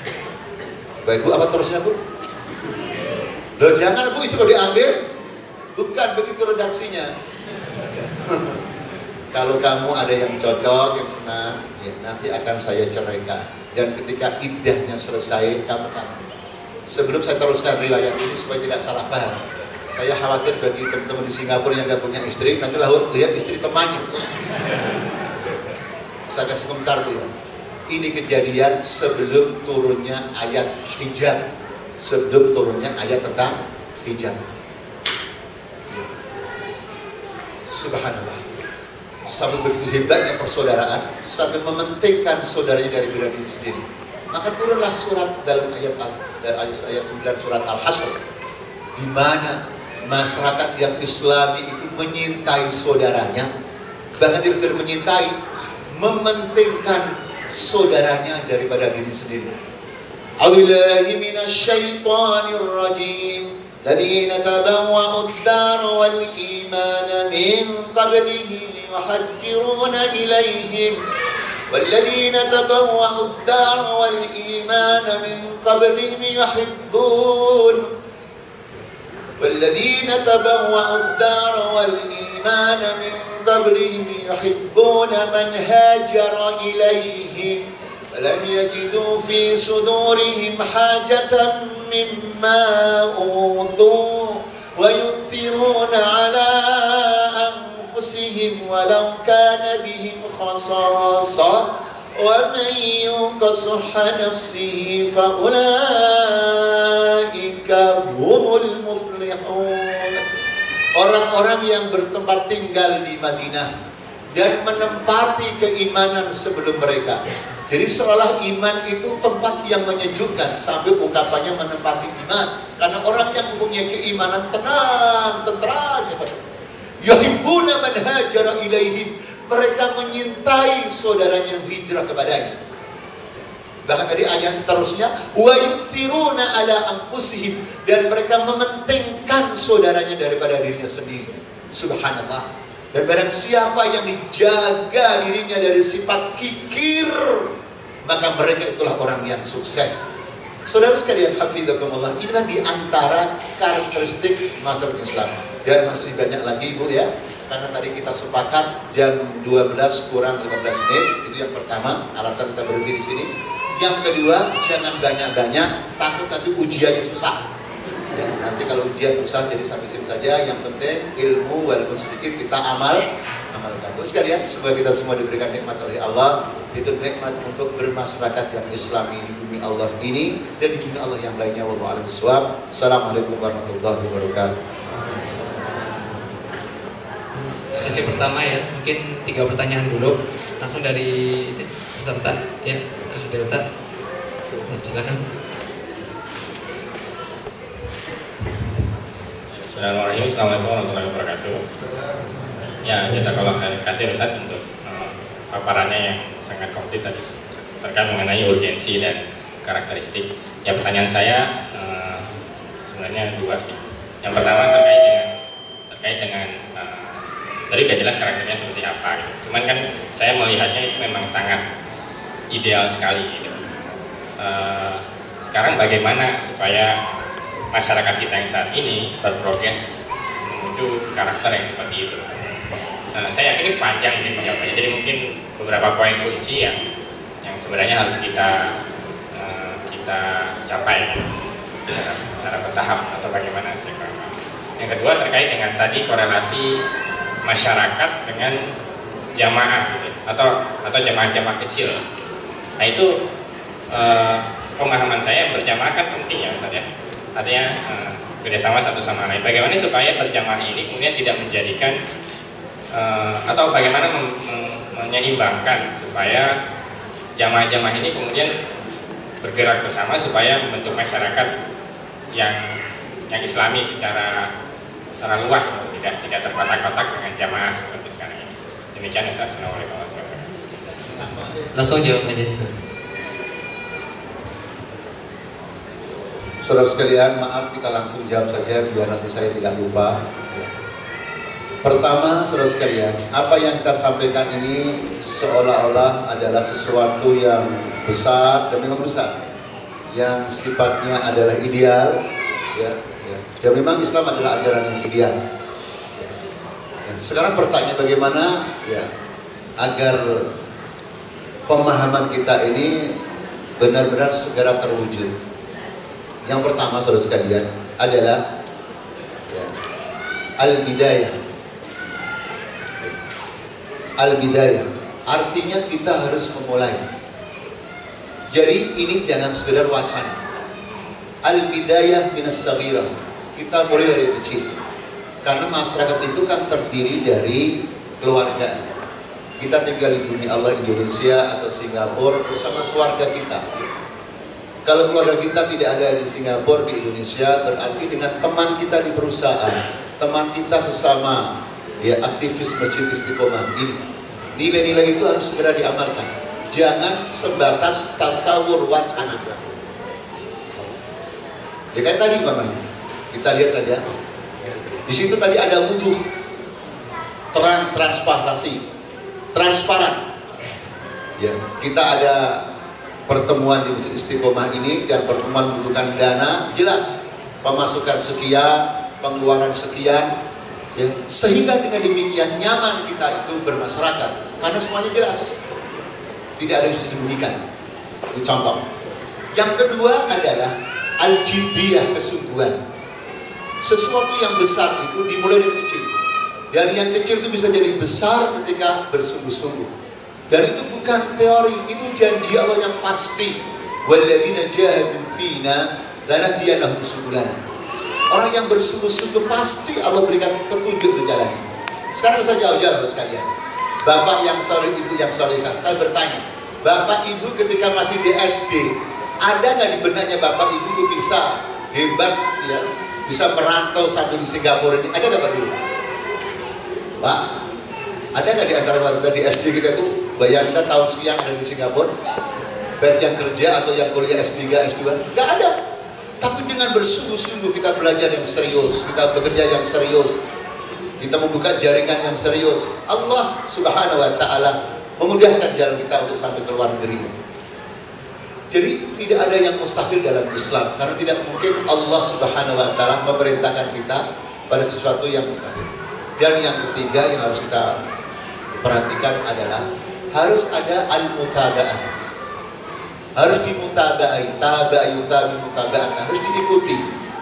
Baik Bu, apa terusnya Bu? Loh jangan Bu, itu kalau diambil Bukan begitu redaksinya. Kalau kamu ada yang cocok, yang senang, ya, nanti akan saya ceraikan. Dan ketika iddahnya selesai, kamu kamu. Sebelum saya teruskan riwayat ini supaya tidak salah paham, saya khawatir bagi teman-teman di Singapura yang gak punya istri, nanti lahir lihat istri temannya. Saya kasih komentar dulu. Ini kejadian sebelum turunnya ayat hijab, sebelum turunnya ayat tentang hijab. Subhanallah. Sampai begitu hebatnya persaudaraan, sampai mementingkan saudaranya dari bela diri sendiri. Maka turunlah surat dalam ayat ayat, ayat sembilan surat Al-Hasyr, di mana masyarakat yang Islami itu menyintai saudaranya, bahkan tidak tidak menyintai, mementingkan saudaranya daripada diri sendiri. A'udzubillahi minasyaitonir rajim. Ladzina tabawwa'ud dar wal iman min qablihim yuhajjiruna ilaihim والذين تبوأوا الدار والإيمان من قبلهم يحبون والذين تبوأوا الدار والإيمان من قبلهم يحبون من هاجر إليهم فلم يجدوا في صدورهم حاجة مما أوتوا ويؤثرون على أنفسهم ولو كان بهم خصاصة ومن يوق شح نفسه فأولئك هم المفلحون. Orang-orang yang bertempat tinggal di Madinah dan menempati keimanan sebelum mereka. Jadi seolah iman itu tempat yang menyejukkan, sampai ungkapannya menempati iman. Karena orang yang punya keimanan tenang, tentram, yuhibbuna man hajara ilaihim, mereka menyintai saudaranya yang hijrah kepadanya. Bahkan tadi ayat seterusnya, wa yu'thiruna ala anfusihim, dan mereka mementingkan saudaranya daripada dirinya sendiri. Subhanallah. Dan barang siapa yang dijaga dirinya dari sifat kikir, maka mereka itulah orang yang sukses. Saudara sekalian, hafizakumullah, inilah di antara karakteristik masyarakat Islam. Dan masih banyak lagi Bu ya, karena tadi kita sepakat jam dua belas kurang lima belas menit, itu yang pertama, alasan kita berhenti di sini. Yang kedua, jangan banyak-banyak, takut nanti ujiannya susah. Ya, nanti kalau ujian susah, jadi sampai sini saja. Yang penting ilmu walaupun sedikit kita amal amalkan. Terus sekalian, semoga kita semua diberikan nikmat oleh Allah. Itu nikmat untuk bermasyarakat yang Islami di bumi Allah ini dan di bumi Allah yang lainnya. Wallahu a'lam bishawab. Assalamualaikum warahmatullahi wabarakatuh. Sesi pertama ya, mungkin tiga pertanyaan dulu langsung dari peserta ya, Delta. Silakan. Bismillahirrahmanirrahim. Assalamualaikum warahmatullahi wabarakatuh. Ya, jazakallahu khairan Ustaz untuk uh, paparannya yang sangat komplit tadi terkait mengenai urgensi dan karakteristik. Ya, pertanyaan saya uh, sebenarnya dua sih. Yang pertama terkait dengan terkait dengan uh, tadi gak jelas karakternya seperti apa gitu. Cuman kan saya melihatnya itu memang sangat ideal sekali gitu. Uh, sekarang bagaimana supaya masyarakat kita yang saat ini berprogres menuju karakter yang seperti itu? Nah, saya yakin panjang gitu jawabannya. Jadi mungkin beberapa poin kunci yang yang sebenarnya harus kita uh, kita capai secara, secara bertahap atau bagaimana saya kira. Yang kedua terkait dengan tadi korelasi masyarakat dengan jamaah gitu, atau atau jamaah-jamaah kecil. Nah itu uh, pemahaman saya berjamaah kan penting ya Ustaz ya. Artinya uh, kerjasama satu sama lain. Bagaimana supaya berjamaah ini kemudian tidak menjadikan uh, atau bagaimana mem mem menyeimbangkan supaya jamaah-jamaah ini kemudian bergerak bersama supaya membentuk masyarakat yang yang Islami secara secara luas, tidak tidak terkotak-kotak dengan jamaah seperti sekarang ini. Demikian Ustaz. Assalamualaikum warahmatullahi wabarakatuh. Langsung jawab aja. Saudara sekalian, maaf kita langsung jawab saja biar nanti saya tidak lupa. Pertama, saudara sekalian, apa yang kita sampaikan ini seolah-olah adalah sesuatu yang besar dan memang besar, yang sifatnya adalah ideal, ya, ya. Dan memang Islam adalah ajaran yang ideal. sekarang pertanyaan bagaimana ya agar pemahaman kita ini benar-benar segera terwujud. Yang pertama saudara sekalian adalah ya, al-bidayah. Al-bidayah artinya kita harus memulai. Jadi ini jangan sekedar wacana. Al-bidayah minas saghirah. Kita mulai dari kecil. Karena masyarakat itu kan terdiri dari keluarga. Kita tinggal di bumi Allah Indonesia atau Singapura bersama keluarga kita. Kalau keluarga kita tidak ada di Singapura, di Indonesia, berarti dengan teman kita di perusahaan, teman kita sesama ya aktivis Masjid Istiqomah ini, nilai-nilai itu harus segera diamalkan. Jangan sebatas tasawur wacana. Ya kayak tadi mamanya, kita lihat saja. Di situ tadi ada wudhu, terang, transparansi, transparan. Ya, kita ada pertemuan di Masjid Istiqomah ini dan pertemuan membutuhkan dana, jelas pemasukan sekian, pengeluaran sekian, ya, sehingga dengan demikian nyaman kita itu bermasyarakat karena semuanya jelas, tidak ada disembunyikan. Itu contoh. Yang kedua adalah al-jiddiyah, kesungguhan. Sesuatu yang besar itu dimulai dari kecil. Dan yang kecil itu bisa jadi besar ketika bersungguh-sungguh. Dan itu bukan teori, itu janji Allah yang pasti. Walladzina jahadu fina lanahdiyanahum subulana. Orang yang bersungguh-sungguh pasti Allah berikan petunjuk ke jalan. Sekarang saya jauh-jauh sekalian. Bapak yang soleh, ibu yang solehah, saya bertanya, Bapak ibu ketika masih di S D, ada nggak di benaknya Bapak ibu itu bisa hebat ya? Bisa merantau sampai di Singapura ini, ada nggak Pak dulu? Pak, ada nggak di antara kita di S D kita tuh bayar kita tahun sekian ada di Singapura? Baik yang kerja atau yang kuliah S tiga, S dua, nggak ada. Tapi dengan bersungguh-sungguh kita belajar yang serius, kita bekerja yang serius, kita membuka jaringan yang serius, Allah Subhanahu Wa Taala memudahkan jalan kita untuk sampai ke luar negeri. Jadi tidak ada yang mustahil dalam Islam, karena tidak mungkin Allah Subhanahu Wa Taala memerintahkan kita pada sesuatu yang mustahil. Dan yang ketiga yang harus kita perhatikan adalah harus ada al-mutaba'ah, harus dimutaba'i, taba'i tabi mutaba'ah, harus diikuti,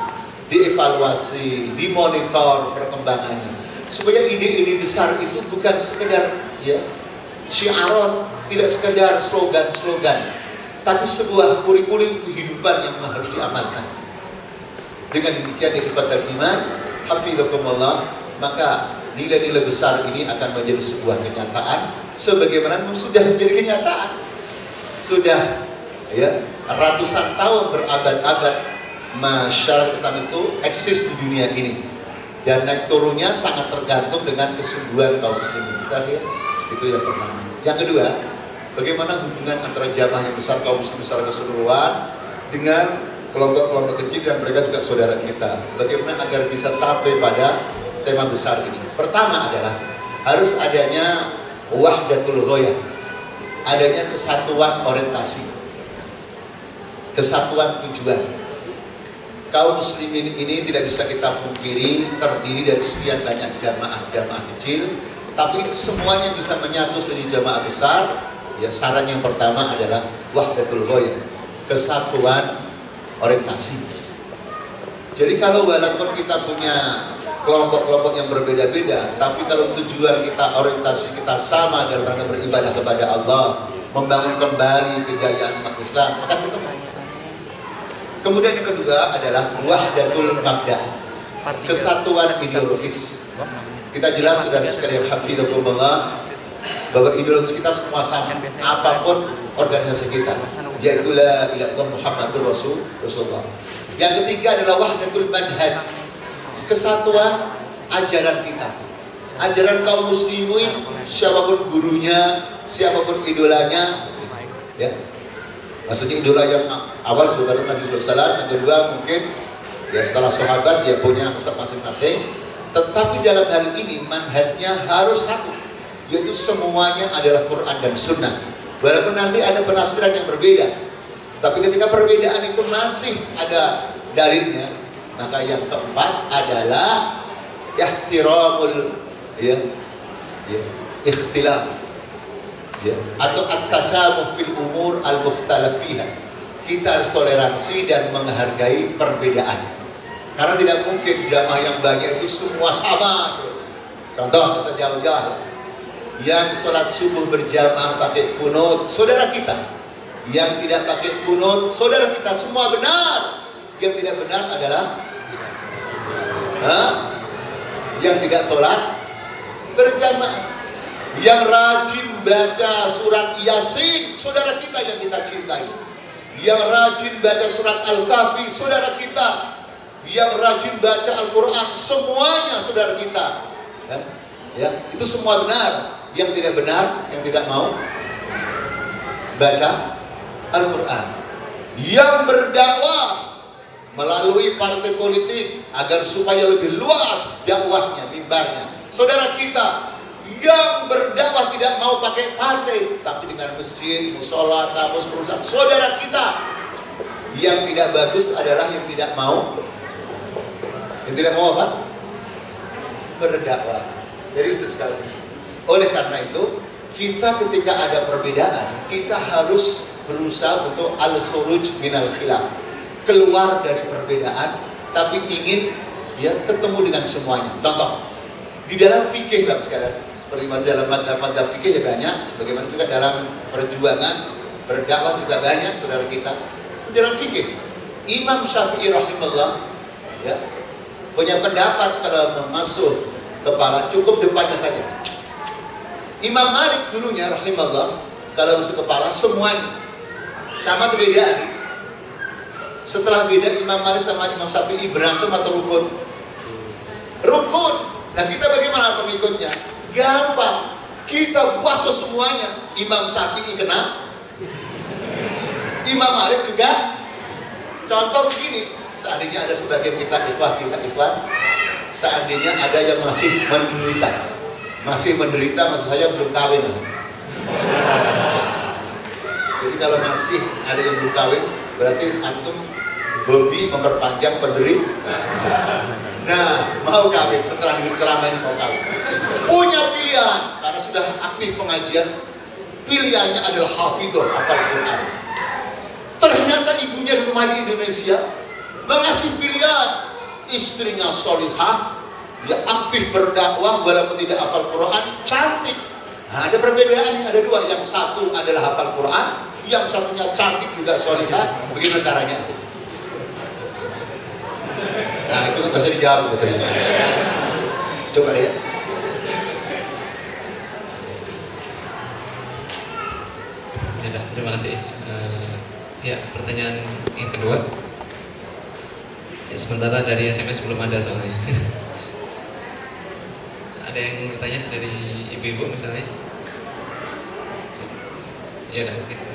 dievaluasi, dimonitor perkembangannya, supaya ide-ide besar itu bukan sekedar ya syiaron, tidak sekedar slogan-slogan, tapi sebuah kurikulum kehidupan yang harus diamalkan. Dengan demikian ikhwatal iman, hafizakumullah, maka nilai-nilai besar ini akan menjadi sebuah kenyataan sebagaimana sudah menjadi kenyataan. Sudah ya ratusan tahun berabad-abad masyarakat Islam itu eksis di dunia ini. Dan naik turunnya sangat tergantung dengan kesungguhan kaum muslimin kita ya. Itu yang pertama. Yang kedua, bagaimana hubungan antara jamaah yang besar kaum muslim secara keseluruhan dengan kelompok-kelompok kecil yang mereka juga saudara kita. Bagaimana agar bisa sampai pada tema besar ini. Pertama adalah harus adanya wahdatul ghayah, adanya kesatuan orientasi, kesatuan tujuan. Kaum muslimin ini tidak bisa kita pungkiri terdiri dari sekian banyak jamaah-jamaah kecil, tapi itu semuanya bisa menyatu menjadi jamaah besar. Ya, saran yang pertama adalah wahdatul ghayah, kesatuan orientasi. Jadi kalau walaupun kita punya kelompok-kelompok yang berbeda-beda, tapi kalau tujuan kita, orientasi kita sama dalam rangka beribadah kepada Allah, membangun kembali kejayaan umat Islam, maka kita mau. Kemudian yang kedua adalah wahdatul mabda, kesatuan ideologis. Kita jelas sudah sekalian hafizakumullah bahwa ideologis kita semua sama, apapun organisasi kita, yaitu la ilaha illallah Muhammadur Rasul Rasulullah. Yang ketiga adalah wahdatul manhaj, kesatuan ajaran kita, ajaran kaum muslimin, siapapun gurunya, siapapun idolanya, ya. Maksudnya idola yang awal sebagai Nabi sallallahu alaihi wasallam, yang kedua mungkin ya setelah sahabat ya punya ustaz masing-masing. Tetapi dalam hal ini manhajnya harus satu, yaitu semuanya adalah Quran dan Sunnah. Walaupun nanti ada penafsiran yang berbeda, tapi ketika perbedaan itu masih ada dalilnya, maka yang keempat adalah ihtiramul ya, ya, ikhtilaf, ya, atau at-tasamuh fil umur al-mukhtalaf fiha. Kita harus toleransi dan menghargai perbedaan. Karena tidak mungkin jamaah yang banyak itu semua sama terus. Contoh, bisa jauh-jauh. Yang sholat subuh berjamaah pakai kunut, saudara kita. Yang tidak pakai kunut, saudara kita. Semua benar. Yang tidak benar adalah Hah? yang tidak sholat berjamaah. Yang rajin baca surat Yasin, saudara kita yang kita cintai. Yang rajin baca surat Al-Kahfi, saudara kita. Yang rajin baca Al-Quran, semuanya saudara kita. Ya, ya, itu semua benar. Yang tidak benar, yang tidak mau baca Al-Quran. Yang berdakwah melalui partai politik agar supaya lebih luas dakwahnya, mimbarnya. Saudara kita yang berdakwah tidak mau pakai partai, tapi dengan masjid, musola, kampus, perusahaan. Saudara kita yang tidak bagus adalah yang tidak mau, yang tidak mau apa? Berdakwah. Jadi sekali. Oleh karena itu, kita ketika ada perbedaan, kita harus berusaha untuk al-khuruj minal khilaf, keluar dari perbedaan, tapi ingin ya ketemu dengan semuanya. Contoh, di dalam fikih lah sekalian, seperti dalam madhab-madhab fikih ya banyak, sebagaimana juga dalam perjuangan berdakwah juga banyak saudara kita. Seperti dalam fikih, Imam Syafi'i rahimahullah ya punya pendapat kalau memasuk kepala cukup depannya saja. Imam Malik dulunya rahimahullah kalau masuk kepala semuanya sama beda. Setelah beda Imam Malik sama Imam Syafi'i berantem atau rukun? Rukun. Nah kita bagaimana pengikutnya? Gampang. Kita basuh semuanya. Imam Syafi'i kena, Imam Malik juga. Contoh begini, seandainya ada sebagian kita ikhwah, kita ikhwah, seandainya ada yang masih menderita, masih menderita, maksud saya belum kawin. Jadi kalau masih ada yang belum kawin, berarti antum hobi memperpanjang penderitaan. Nah, mau kawin setelah dengar ceramah ini mau kawin. Punya pilihan karena sudah aktif pengajian. Pilihannya adalah hafidhah, hafal Quran. Ternyata ibunya di rumah di Indonesia mengasih pilihan, istrinya solihah, dia aktif berdakwah walaupun tidak hafal Quran, cantik. Nah, ada perbedaan, ada dua. Yang satu adalah hafal Quran, yang satunya cantik juga solihah. Bagaimana caranya? Nah, itu kan bisa dijawab, bisa dijawab. Coba ya. Ya, terima kasih. Uh, ya, pertanyaan yang kedua. Ya, sementara dari S M S belum ada soalnya. Ada yang bertanya dari ibu-ibu misalnya? Ya, udah sedikit.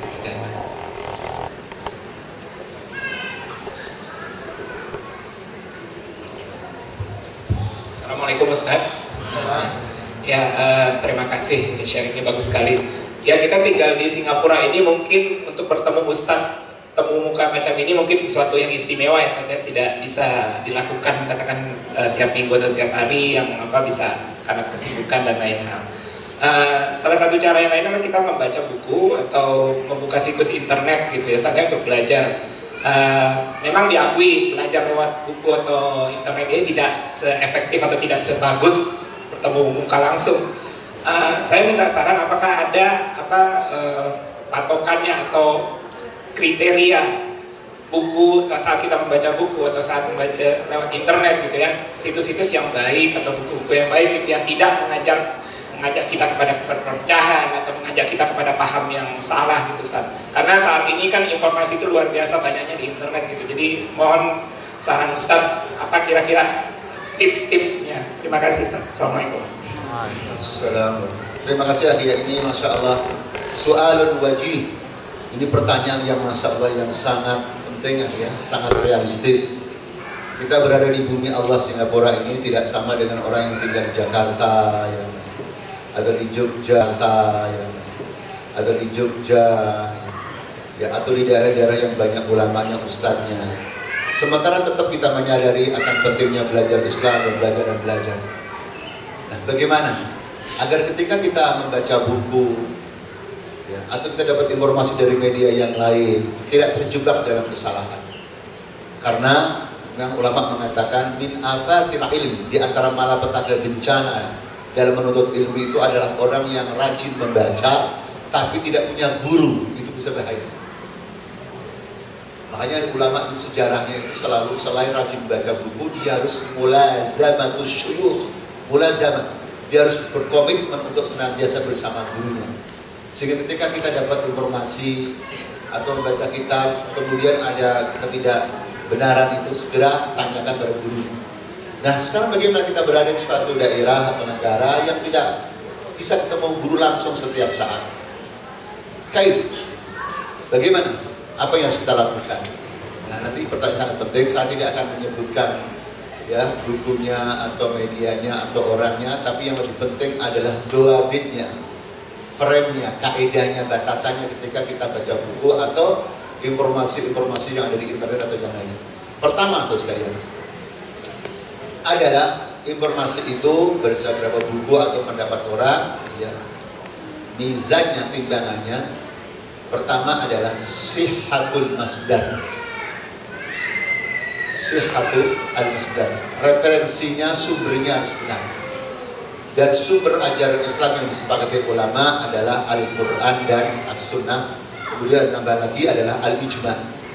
Assalamualaikum Ustaz. Ya, uh, terima kasih, sharingnya bagus sekali. Ya, kita tinggal di Singapura ini mungkin untuk bertemu Ustaz, temu muka macam ini mungkin sesuatu yang istimewa ya, saya tidak bisa dilakukan katakan uh, tiap minggu atau tiap hari yang apa bisa karena kesibukan dan lain hal. Uh, salah satu cara yang lain adalah kita membaca buku atau membuka situs internet gitu ya, saya untuk belajar. Uh, memang diakui belajar lewat buku atau internet ini tidak se-efektif atau tidak sebagus bertemu muka langsung. Uh, saya minta saran apakah ada apa uh, patokannya atau kriteria buku saat kita membaca buku atau saat membaca lewat internet gitu ya, situs-situs yang baik atau buku-buku yang baik gitu, yang tidak mengajar mengajak kita kepada perpecahan atau mengajak kita kepada paham yang salah gitu Ustaz. Karena saat ini kan informasi itu luar biasa banyaknya di internet gitu. Jadi mohon saran Ustaz apa kira-kira tips-tipsnya. Terima kasih Ustaz. Assalamualaikum. Assalamualaikum. Terima kasih Akhia, ini Masya Allah soalun wajih. Ini pertanyaan yang Masya Allah yang sangat penting ya, sangat realistis. Kita berada di bumi Allah Singapura ini tidak sama dengan orang yang tinggal di Jakarta ya, atau di Jogja ya, atau di Jogja ya, atau di daerah-daerah yang banyak ulamanya, ustadznya. Sementara tetap kita menyadari akan pentingnya belajar Islam dan belajar dan belajar. Nah, bagaimana agar ketika kita membaca buku ya, atau kita dapat informasi dari media yang lain tidak terjebak dalam kesalahan. Karena yang ulama mengatakan min afatil ilmi, di antara malapetaka bencana dalam menuntut ilmu itu adalah orang yang rajin membaca tapi tidak punya guru, itu bisa bahaya. Makanya ulama itu sejarahnya itu selalu selain rajin baca buku, dia harus mulazamatus syuyukh, mulazamah. Dia harus berkomitmen untuk senantiasa bersama gurunya. Sehingga ketika kita dapat informasi atau membaca kitab, kemudian ada ketidakbenaran itu segera tanyakan pada guru. Nah sekarang bagaimana kita berada di suatu daerah atau negara yang tidak bisa ketemu guru langsung setiap saat? Kaif? Bagaimana? Apa yang harus kita lakukan? Nah nanti pertanyaan sangat penting, saya tidak akan menyebutkan ya bukunya atau medianya atau orangnya, tapi yang lebih penting adalah doabitnya, frame-nya, kaedahnya, batasannya ketika kita baca buku atau informasi-informasi yang ada di internet atau yang lainnya. Pertama, saudara sekalian, adalah informasi itu bersama beberapa buku atau pendapat orang, ya, mizannya, timbangannya. Pertama adalah sihhatul masdar. Sihhatul al-masdar. Referensinya, sumbernya harus benar. Dan sumber ajaran Islam yang disepakati ulama adalah Al-Quran dan As-Sunnah. Kemudian nambah lagi adalah Al-Ijma.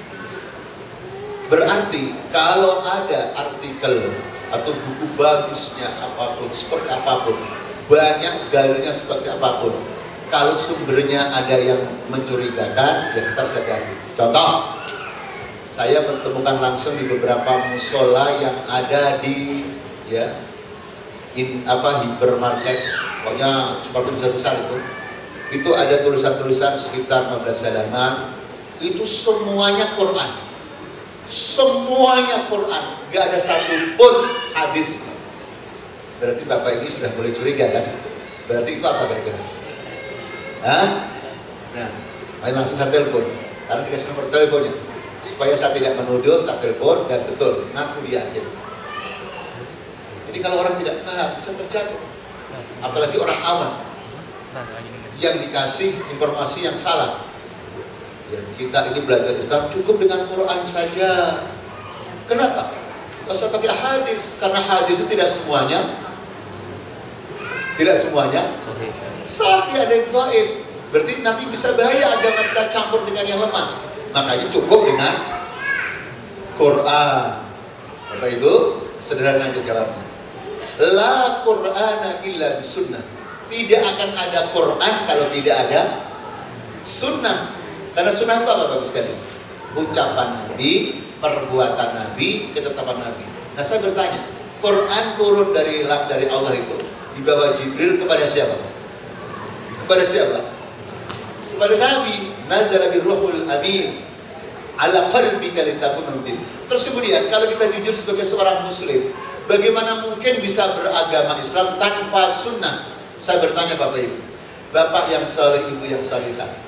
Berarti kalau ada artikel atau buku bagusnya apapun, seperti apapun, banyak dalilnya seperti apapun, kalau sumbernya ada yang mencurigakan, ya kita harus hati-hati. Contoh, saya bertemukan langsung di beberapa musola yang ada di ya in apa hipermarket, pokoknya seperti besar-besar itu. Itu ada tulisan-tulisan sekitar lima belas halaman. Itu semuanya Quran. Semuanya Quran, gak ada satu pun hadis. Berarti Bapak ini sudah mulai curiga kan? Berarti itu apa kira-kira? Hah? Nah, ayo langsung saya telepon. Karena dikasih nomor teleponnya, supaya saya tidak menuduh, saya telepon dan betul ngaku dia akhir. Jadi kalau orang tidak paham bisa terjatuh, apalagi orang awam yang dikasih informasi yang salah. Ya, kita ini belajar Islam cukup dengan Quran saja. Kenapa? Gak usah pakai hadis, karena hadis itu tidak semuanya, tidak semuanya sahih, ada yang dhaif. Berarti nanti bisa bahaya agama kita campur dengan yang lemah. Makanya cukup dengan Quran. Bapak Ibu, sederhana aja jawabnya. La Qur'ana illa bisunnah. Tidak akan ada Quran kalau tidak ada sunnah. Karena sunnah itu apa Bapak sekalian? Ucapan Nabi, perbuatan Nabi, ketetapan Nabi. Nah saya bertanya, Quran turun dari dari Allah itu di bawah Jibril kepada siapa? Kepada siapa? Kepada Nabi. Nazala birruhul amin ala qalbika litakuna minhum. Terus kemudian kalau kita jujur sebagai seorang muslim, bagaimana mungkin bisa beragama Islam tanpa sunnah? Saya bertanya Bapak Ibu, Bapak yang saleh, Ibu yang salihah,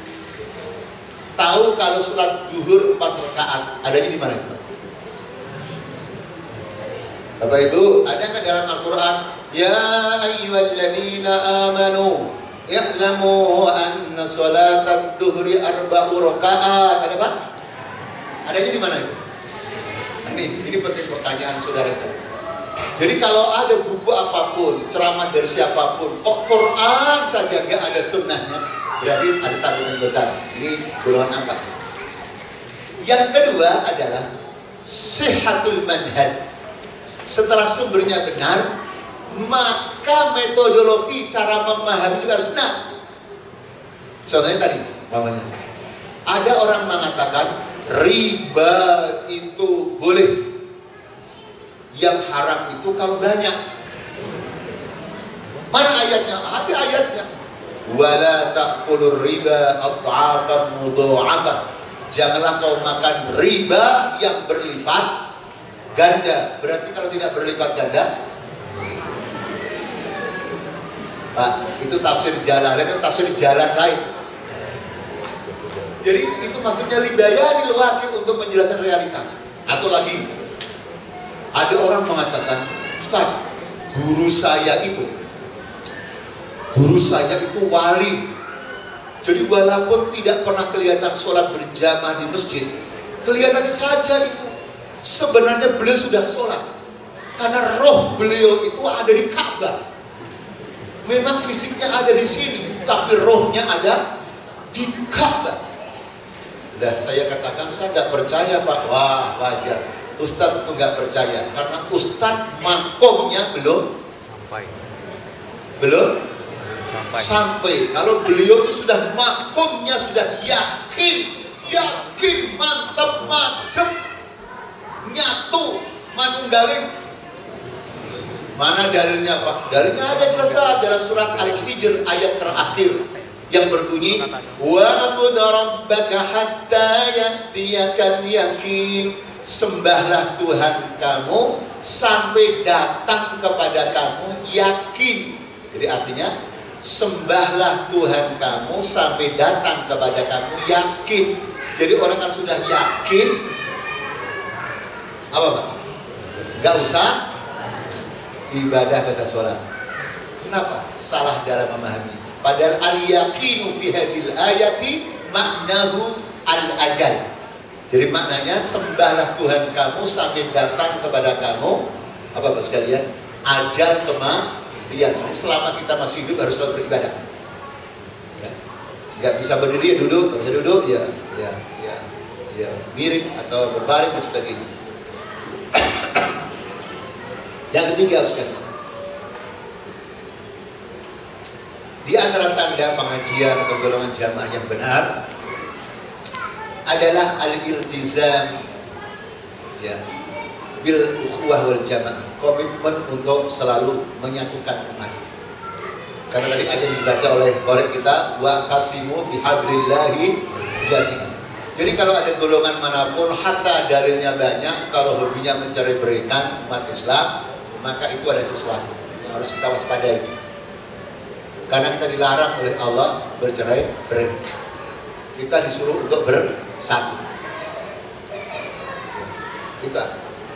tahu kalau sholat zuhur empat rakaat adanya di mana itu? Bapak Ibu, ada nggak dalam Al-Quran? Ya ayyuhalladzina amanu ya'lamu anna sholatat zuhri arba'u rakaat. Ada Pak? Adanya di mana itu? Nah, ini, ini penting pertanyaan saudaraku. Jadi kalau ada buku apapun, ceramah dari siapapun, kok Quran saja nggak ada sunnahnya, berarti ada tandingan besar. Ini golongan apa? Yang kedua adalah sihhatul manhaj. Setelah sumbernya benar, maka metodologi cara memahami juga harus benar. Contohnya tadi, namanya ada orang mengatakan riba itu boleh, yang haram itu kalau banyak. Mana ayatnya? Ada ayatnya. Wala ta'kulur riba adhafan mudha'afah. Janganlah kau makan riba yang berlipat ganda. Berarti kalau tidak berlipat ganda, Pak, itu tafsir jalan, itu tafsir jalan lain. Jadi itu maksudnya lidayani lewati untuk menjelaskan realitas. Atau lagi, ada orang mengatakan, Ustaz, guru saya itu, guru saya itu wali. Jadi walaupun tidak pernah kelihatan sholat berjamaah di masjid, kelihatan saja itu sebenarnya beliau sudah sholat, karena roh beliau itu ada di Ka'bah. Memang fisiknya ada di sini, tapi rohnya ada di Ka'bah. Nah, saya katakan saya nggak percaya Pak. Wah, wajar. Ustadz itu nggak percaya karena Ustadz makomnya belum sampai. Belum sampai. sampai. Kalau beliau itu sudah makomnya sudah yakin, yakin, mantap, mantap, nyatu, manunggaling. Mana dalilnya Pak? Dalilnya ada jelas dalam surat Al-Hijr ayat terakhir yang berbunyi wa'bud rabbaka hatta ya'tiyakal yakin. Sembahlah Tuhan kamu sampai datang kepada kamu yakin. Jadi artinya sembahlah Tuhan kamu sampai datang kepada kamu yakin. Jadi orang kan sudah yakin, apa Pak? Gak usah ibadah, gak usah sholat. Kenapa? Salah dalam memahami. Padahal al-yaqinu fi hadil ayati maknahu al-ajal. Jadi maknanya sembahlah Tuhan kamu sampai datang kepada kamu apa Bapak sekalian? Ajal kematian. Selama kita masih hidup harus selalu beribadah. Ya. Gak bisa berdiri ya duduk, gak bisa duduk ya, ya, ya, ya miring atau berbaring dan sebagainya. Yang ketiga sekalian. Di antara tanda pengajian atau golongan jamaah yang benar adalah al-iltizam ya bil ukhuwah wal jamaah, komitmen untuk selalu menyatukan umat. Karena tadi aja dibaca oleh korek kita wa qasimu bihablillahi jami'an. Jadi kalau ada golongan manapun hatta dalilnya banyak, kalau hobinya mencari berikan umat Islam, maka itu ada sesuatu yang harus kita waspadai. Karena kita dilarang oleh Allah bercerai berai. Kita disuruh untuk bersatu. Kita.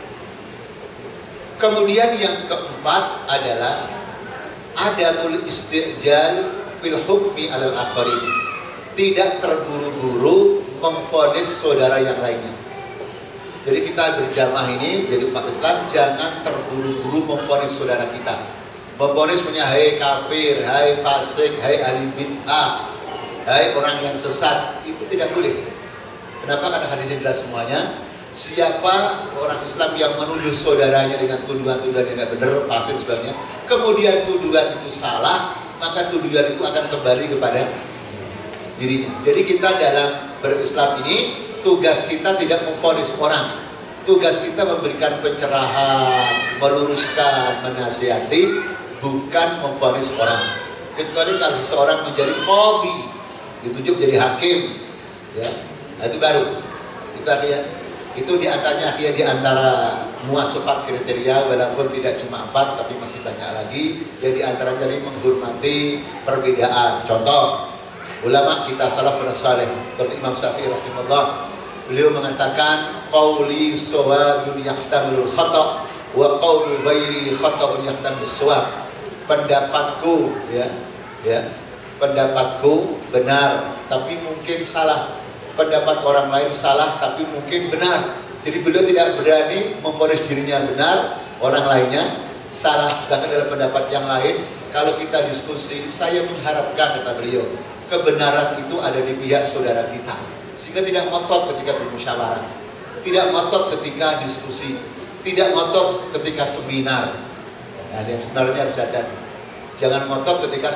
Kemudian yang keempat adalah adamul istijal fil hukmi alal akharin. Tidak terburu-buru memvonis saudara yang lainnya. Jadi kita berjamaah ini jadi umat Islam jangan terburu-buru memvonis saudara kita. Memvonis punya hai kafir, hai fasik, hai ahli bid'ah, hai orang yang sesat, itu tidak boleh. Kenapa? Karena hadisnya jelas semuanya. Siapa orang Islam yang menuduh saudaranya dengan tuduhan-tuduhan yang tidak benar, fasik sebagainya, kemudian tuduhan itu salah, maka tuduhan itu akan kembali kepada dirinya. Jadi kita dalam berislam ini tugas kita tidak memvonis orang. Tugas kita memberikan pencerahan, meluruskan, menasihati, bukan memvonis orang. Kecuali kalau seseorang menjadi qadhi, ditunjuk jadi hakim, ya, nah itu baru. Itu artinya, itu diantaranya akhirnya diantara muasafat kriteria, walaupun tidak cuma empat, tapi masih banyak lagi. Jadi antara jadi menghormati perbedaan. Contoh, ulama kita salafun saleh, seperti Imam Syafi'i rahimahullah, beliau mengatakan qauli shawabun yahtamilul khata' wa qaulu ghairi khata'un yahtamilus shawab. Pendapatku ya, ya, pendapatku benar tapi mungkin salah. Pendapat orang lain salah tapi mungkin benar. Jadi beliau tidak berani memvonis dirinya benar, orang lainnya salah. Bahkan dalam pendapat yang lain, kalau kita diskusi, saya mengharapkan, kata beliau, kebenaran itu ada di pihak saudara kita, sehingga tidak ngotot ketika bermusyawarah, tidak ngotot ketika diskusi, tidak ngotot ketika seminar. Nah, yang sebenarnya harus ada. Jangan ngotot ketika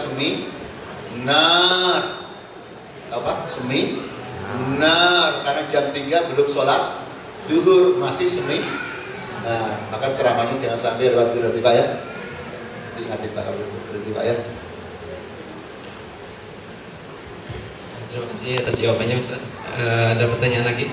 seminar. Apa? Seminar. Karena jam tiga belum sholat duhur, masih semi. Nah, maka ceramahnya jangan sampai lewat berhenti Pak ya. Ingatin Pak kalau berhenti Pak ya. Terima kasih atas jawabannya Ustaz. Uh, ada pertanyaan lagi?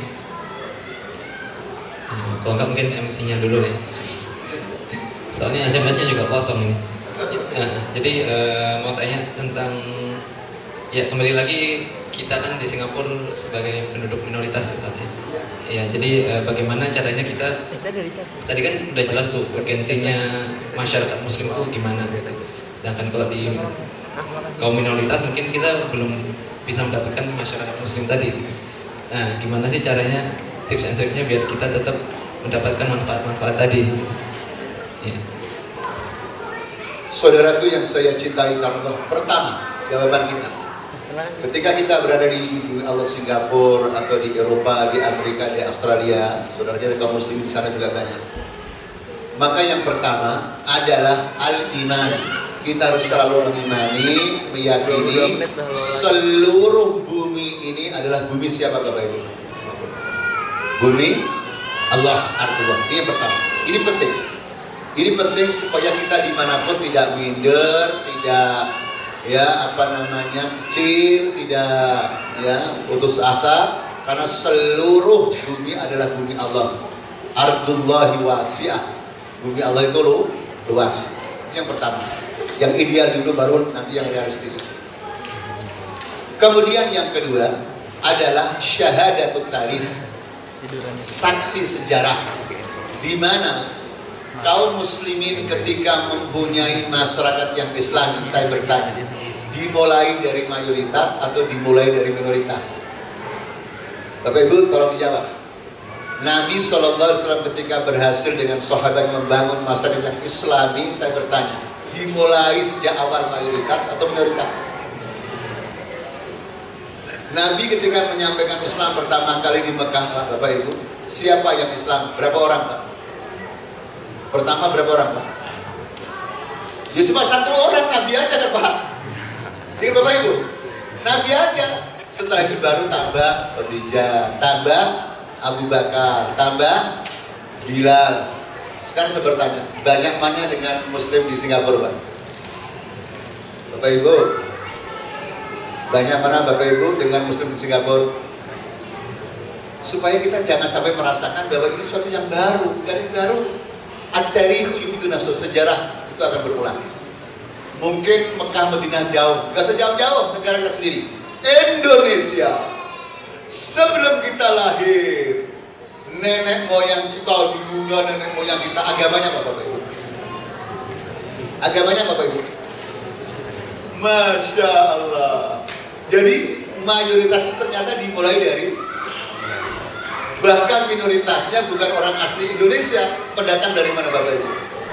Uh, kalau enggak mungkin M C-nya dulu ya. Soalnya S M S-nya juga kosong ini. Uh, jadi uh, mau tanya tentang Ya, kembali lagi kita kan di Singapura sebagai penduduk minoritas Ustaz ya. Ya, jadi eh, bagaimana caranya kita tadi kan udah jelas tuh urgensinya masyarakat muslim tuh gimana gitu. Sedangkan kalau di kaum minoritas mungkin kita belum bisa mendapatkan masyarakat muslim tadi gitu. Nah, gimana sih caranya, tips and triknya biar kita tetap mendapatkan manfaat-manfaat tadi? Ya. Saudaraku yang saya cintai karena Allah, pertama jawaban kita ketika kita berada di bumi Allah Singapura atau di Eropa, di Amerika, di Australia, saudara kita kaum muslim di sana juga banyak. Maka yang pertama adalah al-iman. Kita harus selalu mengimani, meyakini seluruh bumi ini adalah bumi siapa Bapak Ibu? Bumi Allah, Allah. Ini yang pertama. Ini penting. Ini penting supaya kita dimanapun tidak minder, tidak ya apa namanya kecil, tidak ya putus asa, karena seluruh bumi adalah bumi Allah. Ardullahi wasi'ah. Bumi Allah itu lu, luas. Ini yang pertama. Yang ideal dulu baru nanti yang realistis. Kemudian yang kedua adalah syahadatut tarikh. Saksi sejarah, di mana kaum muslimin ketika mempunyai masyarakat yang Islami, saya bertanya, dimulai dari mayoritas atau dimulai dari minoritas? Bapak Ibu tolong dijawab. Nabi shallallahu alaihi wasallam ketika berhasil dengan sahabat membangun masyarakat yang Islami, saya bertanya, dimulai sejak awal mayoritas atau minoritas? Nabi ketika menyampaikan Islam pertama kali di Mekah, Bapak Ibu, siapa yang Islam? Berapa orang Pak? Pertama berapa orang Pak? Ya cuma satu orang, Nabi aja kan Pak. Jadi Bapak Ibu, Nabi aja. Setelah itu baru tambah Khadijah, tambah Abu Bakar, tambah Bilal. Sekarang saya bertanya, banyak mana dengan muslim di Singapura Pak? Bapak Ibu, banyak mana Bapak Ibu dengan muslim di Singapura? Supaya kita jangan sampai merasakan bahwa ini sesuatu yang baru, dari baru. At-tarikhu yu'midu nafsu, sejarah itu akan berulang. Mungkin Mekah Madinah jauh, gak sejauh-jauh negara kita sendiri. Indonesia, sebelum kita lahir, nenek moyang kita dulunya, nenek moyang kita, agamanya apa Bapak Ibu? Agamanya apa Bapak Ibu? Masya Allah. Jadi mayoritas ternyata dimulai dari, bahkan minoritasnya bukan orang asli Indonesia, pendatang dari mana Bapak Ibu?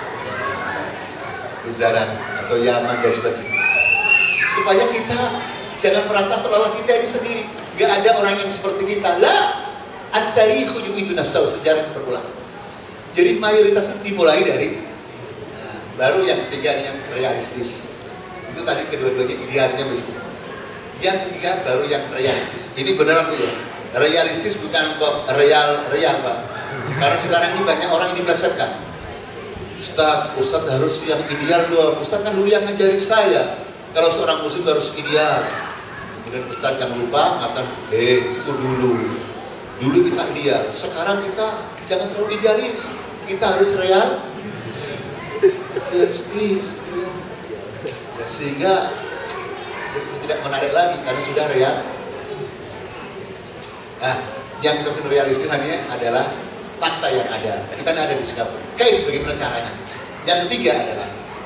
Gujarat atau Yaman dan sebagainya. Supaya kita jangan merasa seolah kita ini sendiri, gak ada orang yang seperti kita. Lah, at-tarikhu yu'midu nafsahu, sejarah itu berulang. Jadi mayoritas itu dimulai dari, nah, baru yang ketiga yang realistis. Itu tadi kedua-duanya idealnya begitu. Yang ketiga baru yang realistis. Ini beneran Bu ya. Realistis bukan kok real real Pak. Karena sekarang ini banyak orang yang diplesetkan. Ustaz, Ustaz harus yang ideal dong. Ustaz kan dulu yang ngajari saya, kalau seorang muslim harus ideal. Kemudian Ustaz yang lupa mengatakan, eh itu dulu. Dulu kita ideal. Sekarang kita jangan terlalu idealis. Kita harus real, realistis. Ya, sehingga tidak menarik lagi karena sudah real. Nah, yang kita harus realistis nantinya adalah fakta yang ada. Kita ada di Singapura. Oke, bagaimana caranya? Yang ketiga adalah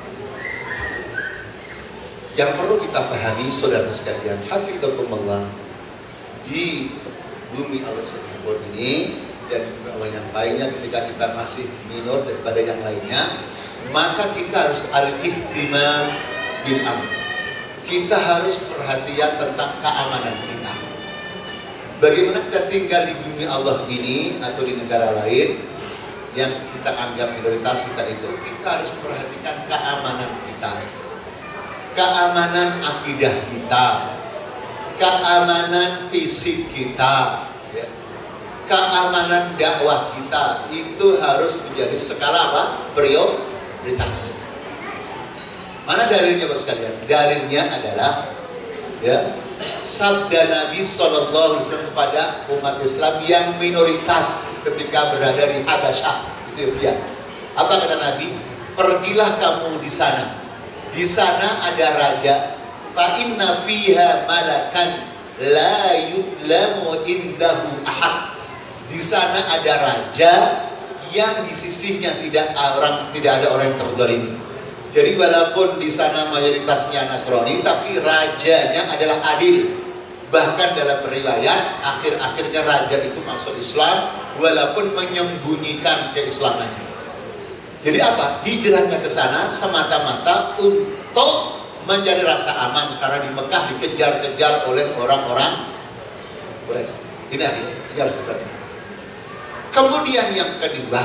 yang perlu kita pahami, saudara sekalian, hafizakumullah, di bumi Allah Singapura ini dan bumi Allah yang lainnya, ketika kita masih minor daripada yang lainnya, maka kita harus al-ihtimam bil amn. Kita harus perhatian tentang keamanan kita. Bagaimana kita tinggal di bumi Allah ini atau di negara lain yang kita anggap minoritas kita itu, kita harus perhatikan keamanan kita, keamanan akidah kita, keamanan fisik kita, ya, keamanan dakwah kita. Itu harus menjadi skala apa? Prioritas. Mana dalilnya Bapak sekalian? Dalilnya adalah ya, sabda Nabi shallallahu alaihi wasallam kepada umat Islam yang minoritas ketika berada di Habasyah, Ethiopia. Apa kata Nabi? Pergilah kamu di sana. Di sana ada raja fa inna fiha malakan la yudlamu indahu ahad. Di sana ada raja yang di sisinya tidak orang tidak ada orang yang terzalimi. Jadi walaupun di sana mayoritasnya Nasrani, tapi rajanya adalah adil. Bahkan dalam riwayat akhir-akhirnya raja itu masuk Islam walaupun menyembunyikan keislamannya. Jadi apa? Hijrahnya ke sana semata-mata untuk mencari rasa aman karena di Mekah dikejar-kejar oleh orang-orang Quraisy. Ini artinya, ini harus diperhatikan. Kemudian yang kedua,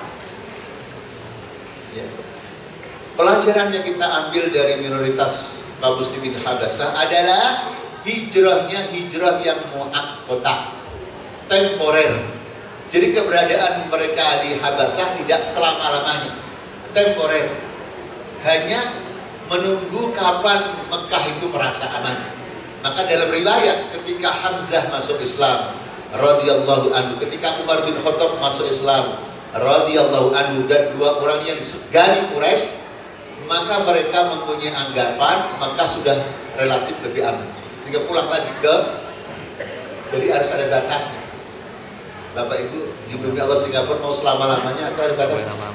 ya, pelajaran yang kita ambil dari minoritas kaum muslimin Habasah adalah hijrahnya hijrah yang muakkotah, temporer. Jadi keberadaan mereka di Habasah tidak selama-lamanya, temporer. Hanya menunggu kapan Mekah itu merasa aman. Maka dalam riwayat ketika Hamzah masuk Islam radhiyallahu anhu, ketika Umar bin Khattab masuk Islam radhiyallahu anhu, dan dua orang yang disegani Quraisy, maka mereka mempunyai anggapan maka sudah relatif lebih aman, sehingga pulang lagi ke, jadi harus ada batasnya. Bapak Ibu di bumi Allah Singapura mau selama-lamanya atau ada batasnya? Nah,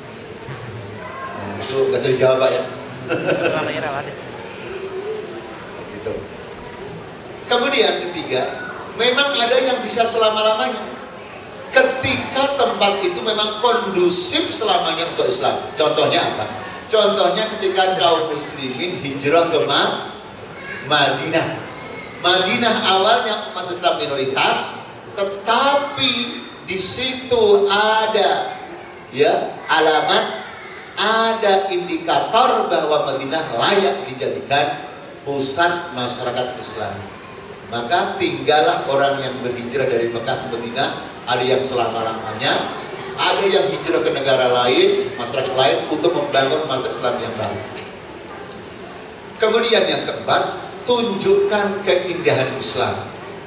itu nggak bisa dijawab Pak ya. Gitu. Kemudian ketiga, memang ada yang bisa selama-lamanya ketika tempat itu memang kondusif selamanya untuk Islam. Contohnya apa? Contohnya ketika kaum muslimin hijrah ke Madinah. Madinah awalnya umat Islam minoritas, tetapi di situ ada ya alamat, ada indikator bahwa Madinah layak dijadikan pusat masyarakat Islam. Maka tinggallah orang yang berhijrah dari Mekah ke Madinah, ada yang selama-lamanya, ada yang hijrah ke negara lain, masyarakat lain untuk membangun masa Islam yang baru. Kemudian yang keempat, tunjukkan keindahan Islam.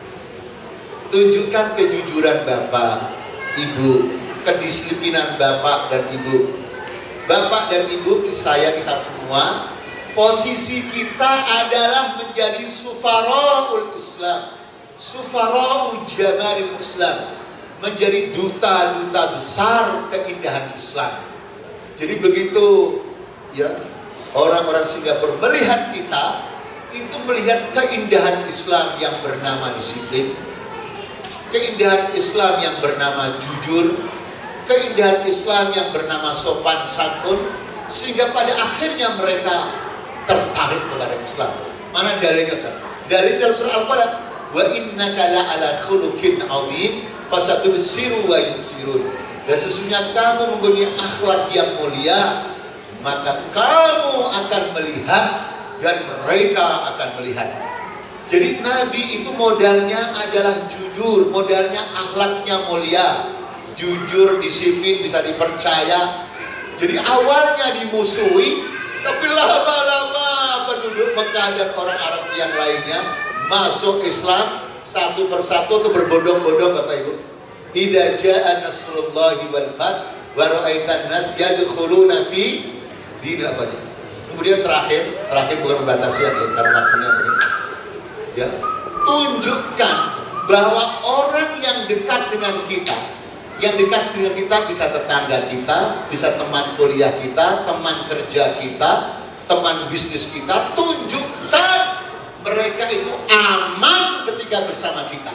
Tunjukkan kejujuran Bapak, Ibu, kedisiplinan Bapak dan Ibu. Bapak dan Ibu, saya, kita semua, posisi kita adalah menjadi sufara'ul Islam, sufara'ul jamalil Islam, menjadi duta-duta besar keindahan Islam. Jadi begitu ya orang-orang Singapura melihat kita, itu melihat keindahan Islam yang bernama disiplin, keindahan Islam yang bernama jujur, keindahan Islam yang bernama sopan santun, sehingga pada akhirnya mereka tertarik kepada Islam. Mana dalilnya? Dalil dalam surah Al-Qalam, wa innaka la'ala khuluqin 'adzim fasatubsiru wa yubsirun. Dan sesungguhnya kamu mempunyai akhlak yang mulia, maka kamu akan melihat dan mereka akan melihat. Jadi Nabi itu modalnya adalah jujur, modalnya akhlaknya mulia, jujur, disiplin, bisa dipercaya. Jadi awalnya dimusuhi, tapi lama-lama penduduk Mekah dan orang Arab yang lainnya masuk Islam satu persatu, itu berbondong-bondong Bapak Ibu. Idza jaa nasrullahi wal fath wa ra'aitan nas yadkhuluna fi dinil afwaj. Kemudian terakhir, terakhir bukan membatasi ya, karena waktunya begini. Ya, tunjukkan bahwa orang yang dekat dengan kita, yang dekat dengan kita bisa tetangga kita, bisa teman kuliah kita, teman kerja kita, teman bisnis kita. Tunjukkan mereka itu aman ketika bersama kita.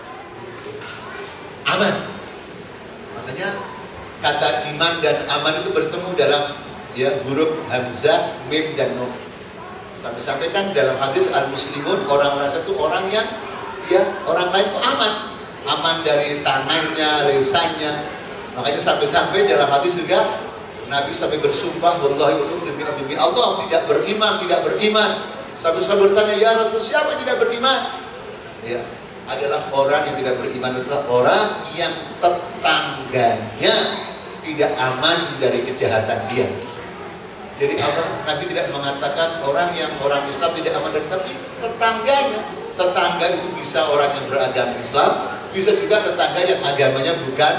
Aman. Makanya kata iman dan aman itu bertemu dalam ya huruf hamzah, mim dan nun. Sampai-sampai kan dalam hadis al-muslimun, orang-orang itu orang yang ya orang lain itu aman. Aman dari tangannya, lisannya. Makanya sampai-sampai dalam hadis juga Nabi sampai bersumpah, wallahi demi demi Allah tidak beriman, tidak beriman. Sampai-sampai bertanya, ya Rasul, siapa yang tidak beriman? Ya, adalah orang yang tidak beriman adalah orang yang tetangganya tidak aman dari kejahatan dia. Jadi Allah, Nabi tidak mengatakan orang yang orang Islam tidak aman dari, tapi tetangganya. Tetangga itu bisa orang yang beragama Islam, bisa juga tetangga yang agamanya bukan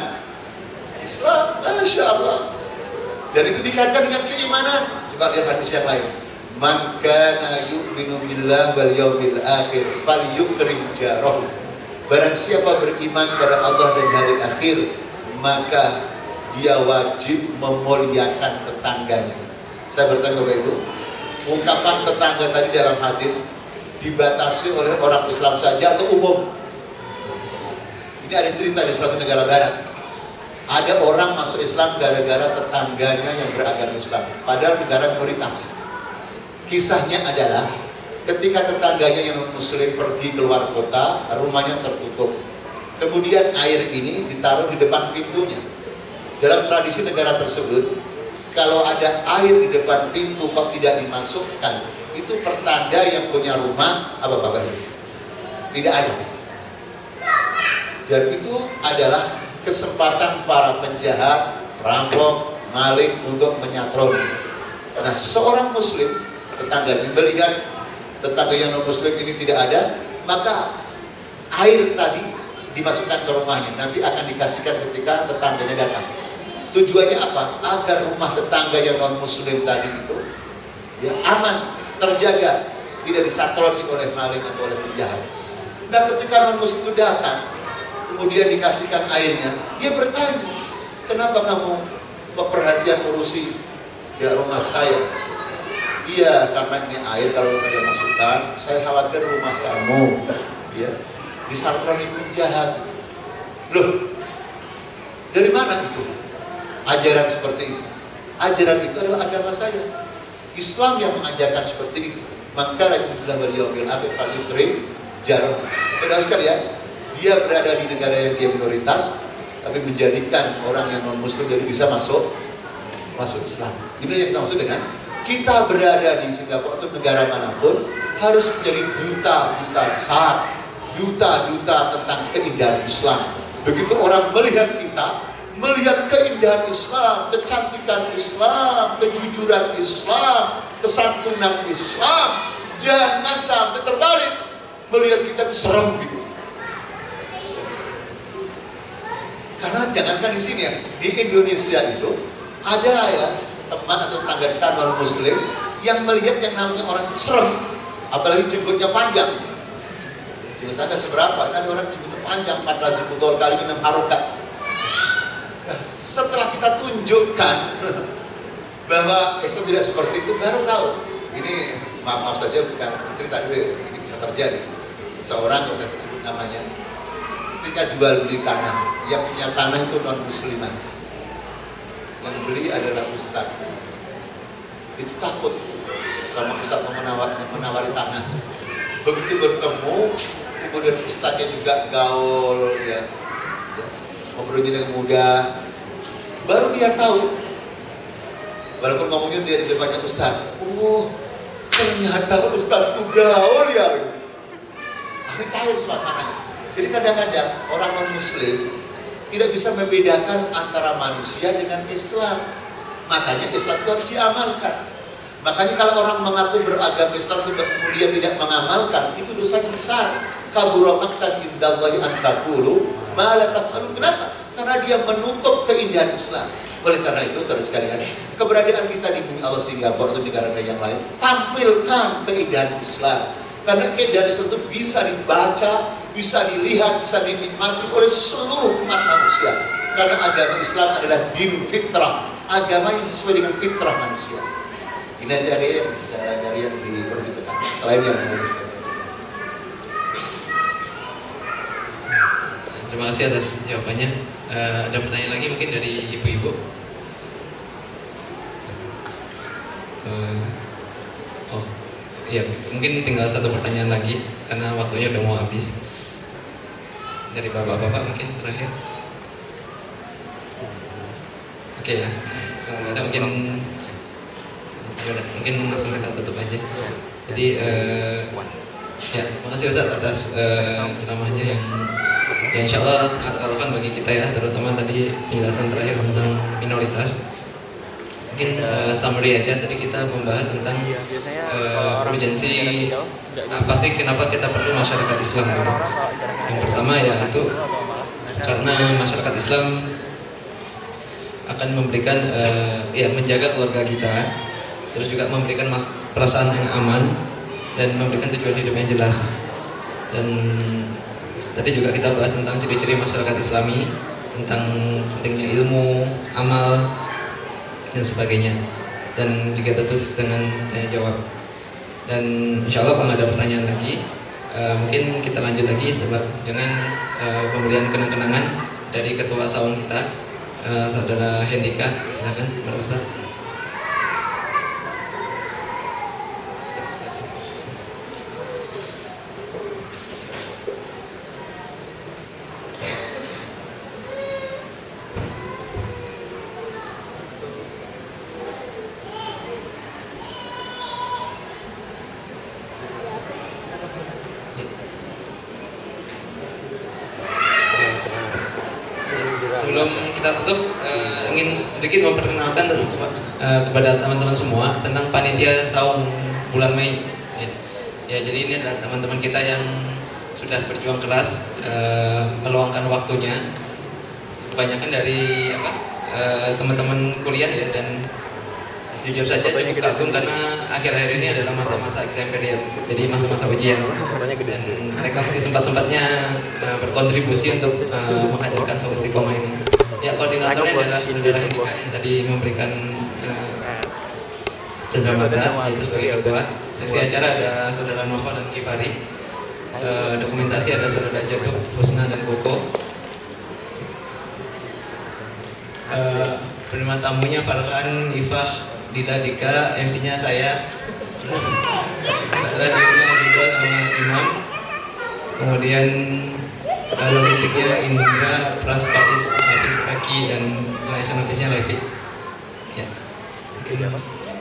Islam. Masya Allah. Dan itu dikaitkan dengan keimanan. Coba lihat hadis yang lain. Man kana yu'minu billahi wal yawmil akhir falyukrim jarahu. Barang siapa beriman pada Allah dan hari akhir, maka dia wajib memuliakan tetangganya. Saya bertanya Bapak Ibu, ungkapan tetangga tadi dalam hadis dibatasi oleh orang Islam saja atau umum? Ini ada cerita di suatu negara barat. Ada orang masuk Islam gara-gara tetangganya yang beragama Islam, padahal negara minoritas. Kisahnya adalah ketika tetangganya yang non-muslim pergi keluar kota, rumahnya tertutup. Kemudian air ini ditaruh di depan pintunya. Dalam tradisi negara tersebut, kalau ada air di depan pintu kok tidak dimasukkan, itu pertanda yang punya rumah apa Bapak Ibu? Tidak ada. Dan itu adalah kesempatan para penjahat, perampok, maling untuk menyatroni. Nah, seorang muslim, tetangganya melihat tetangga yang non-muslim ini tidak ada, maka air tadi dimasukkan ke rumahnya, nanti akan dikasihkan ketika tetangganya datang. Tujuannya apa? Agar rumah tetangga yang non-muslim tadi itu ya aman, terjaga, tidak disatroni oleh maling atau oleh penjahat. Nah, ketika non-muslim itu datang, kemudian dikasihkan airnya, dia bertanya, kenapa kamu perhatian urusi ya rumah saya? Iya, karena ini air kalau saya masukkan, saya khawatir rumah kamu ya disatroni penjahat. Loh, dari mana itu? Ajaran seperti itu. Ajaran itu adalah agama saya. Islam yang mengajarkan seperti itu. Maka Rasulullah beliau bilang falyukrim jarahu. Saudara sekalian, dia berada di negara yang dia minoritas, tapi menjadikan orang yang non muslim jadi bisa masuk masuk Islam. Ini yang kita maksud dengan kita berada di Singapura atau negara manapun harus menjadi duta-duta besar, duta-duta tentang keindahan Islam. Begitu orang melihat kita, melihat keindahan Islam, kecantikan Islam, kejujuran Islam, kesantunan Islam, jangan sampai terbalik melihat kita itu serem gitu. Karena jangankan di sini ya, di Indonesia itu ada ya teman atau tetangga kita non muslim yang melihat yang namanya orang itu serem, apalagi jenggotnya panjang. Jenggot saya seberapa, ada orang jenggotnya panjang, empat belas putol kali enam harokat. Nah, setelah kita tunjukkan bahwa Islam tidak seperti itu, baru tahu. Ini maaf, maaf saja bukan cerita itu, ini bisa terjadi. Seseorang, kalau saya sebut namanya, ketika jual beli tanah, yang punya tanah itu non musliman, yang beli adalah ustaz. Itu takut sama ustaz menawari, menawari tanah. Begitu bertemu, kemudian ustaznya juga gaul, ya, ngobrolnya dengan mudah, baru dia tahu. Walaupun ngomongnya dia di depannya ustaz, oh ternyata ustaz itu gaul ya. Akhirnya cair suasananya. Jadi kadang-kadang orang non-muslim tidak bisa membedakan antara manusia dengan Islam. Makanya Islam itu harus diamalkan. Makanya kalau orang mengaku beragama Islam kemudian tidak mengamalkan, itu dosanya besar. Kabura maqtan indallahi an taqulu ma la taf'alun. Kenapa? Karena dia menutup keindahan Islam. Oleh karena itu, saudara sekalian, keberadaan kita di bumi Allah Singapura atau negara yang lain, tampilkan keindahan Islam. Karena keindahan Islam itu bisa dibaca, bisa dilihat, bisa dinikmati oleh seluruh umat manusia. Karena agama Islam adalah dinul fitrah, agama yang sesuai dengan fitrah manusia. Ini aja yang dari yang perlu ditekankan. Selain yang harus. Terima kasih atas jawabannya. Uh, ada pertanyaan lagi mungkin dari ibu-ibu? Uh, oh, iya, mungkin tinggal satu pertanyaan lagi karena waktunya udah mau habis. Dari bapak-bapak mungkin terakhir. Oke okay, ya, kalau ada mungkin, yaudah, mungkin langsung kita tutup aja. Jadi, uh, ya, terima kasih Ustaz atas uh, ceramahnya yang yang insya Allah sangat relevan bagi kita ya, terutama tadi penjelasan terakhir tentang minoritas. Mungkin uh, summary aja, tadi kita membahas tentang uh, urgensi apa sih kenapa kita perlu masyarakat Islam gitu. Yang pertama ya itu karena masyarakat Islam akan memberikan uh, ya menjaga keluarga kita terus juga memberikan mas perasaan yang aman dan memberikan tujuan hidup yang jelas. Dan tadi juga kita bahas tentang ciri-ciri masyarakat Islami, tentang pentingnya ilmu, amal, dan sebagainya. Dan juga tutup dengan tanya jawab. Dan insya Allah kalau ada pertanyaan lagi, uh, mungkin kita lanjut lagi sebab dengan uh, pemberian kenang-kenangan dari ketua saung kita, uh, saudara Hendika. Silakan, Mbak Ustaz. Sebelum kita tutup, uh, ingin sedikit memperkenalkan uh, kepada teman-teman semua tentang panitia saung bulan Mei. Ya, ya jadi ini adalah teman-teman kita yang sudah berjuang keras, uh, meluangkan waktunya. Kebanyakan dari apa uh, teman-teman kuliah ya, dan jujur saja cukup kagum karena akhir-akhir ini adalah masa-masa exam period, jadi masa-masa ujian. Dan mereka masih sempat-sempatnya uh, berkontribusi untuk uh, menghadirkan Saung Istiqomah ini. Ya, koordinatornya adalah saudara Hendika yang tadi memberikan uh, cenderamata, yaitu sebagai ketua. Seksi acara ada saudara Nova dan Kifari. Uh, dokumentasi ada saudara Jaduk, Husna dan Koko. Uh, penerima tamunya Farhan, Ifah, Dila, Dika, M C-nya saya, Dila, Dila sama Imam. Kemudian uh, logistiknya Indra, Pras, Patis, Hafiz, Aki, dan liaison office-nya Levi. Ya, mungkin ya,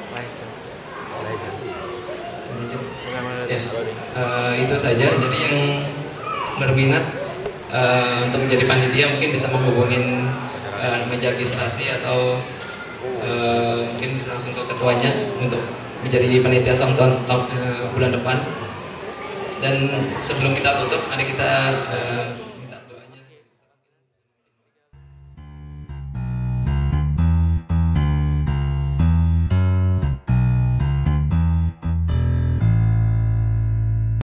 ya uh, itu saja. Jadi yang berminat uh, untuk menjadi panitia mungkin bisa menghubungin uh, meja registrasi atau Uh, mungkin bisa langsung ke ketuanya untuk menjadi panitia saung tahun, tahun uh, bulan depan. Dan sebelum kita tutup, mari kita uh,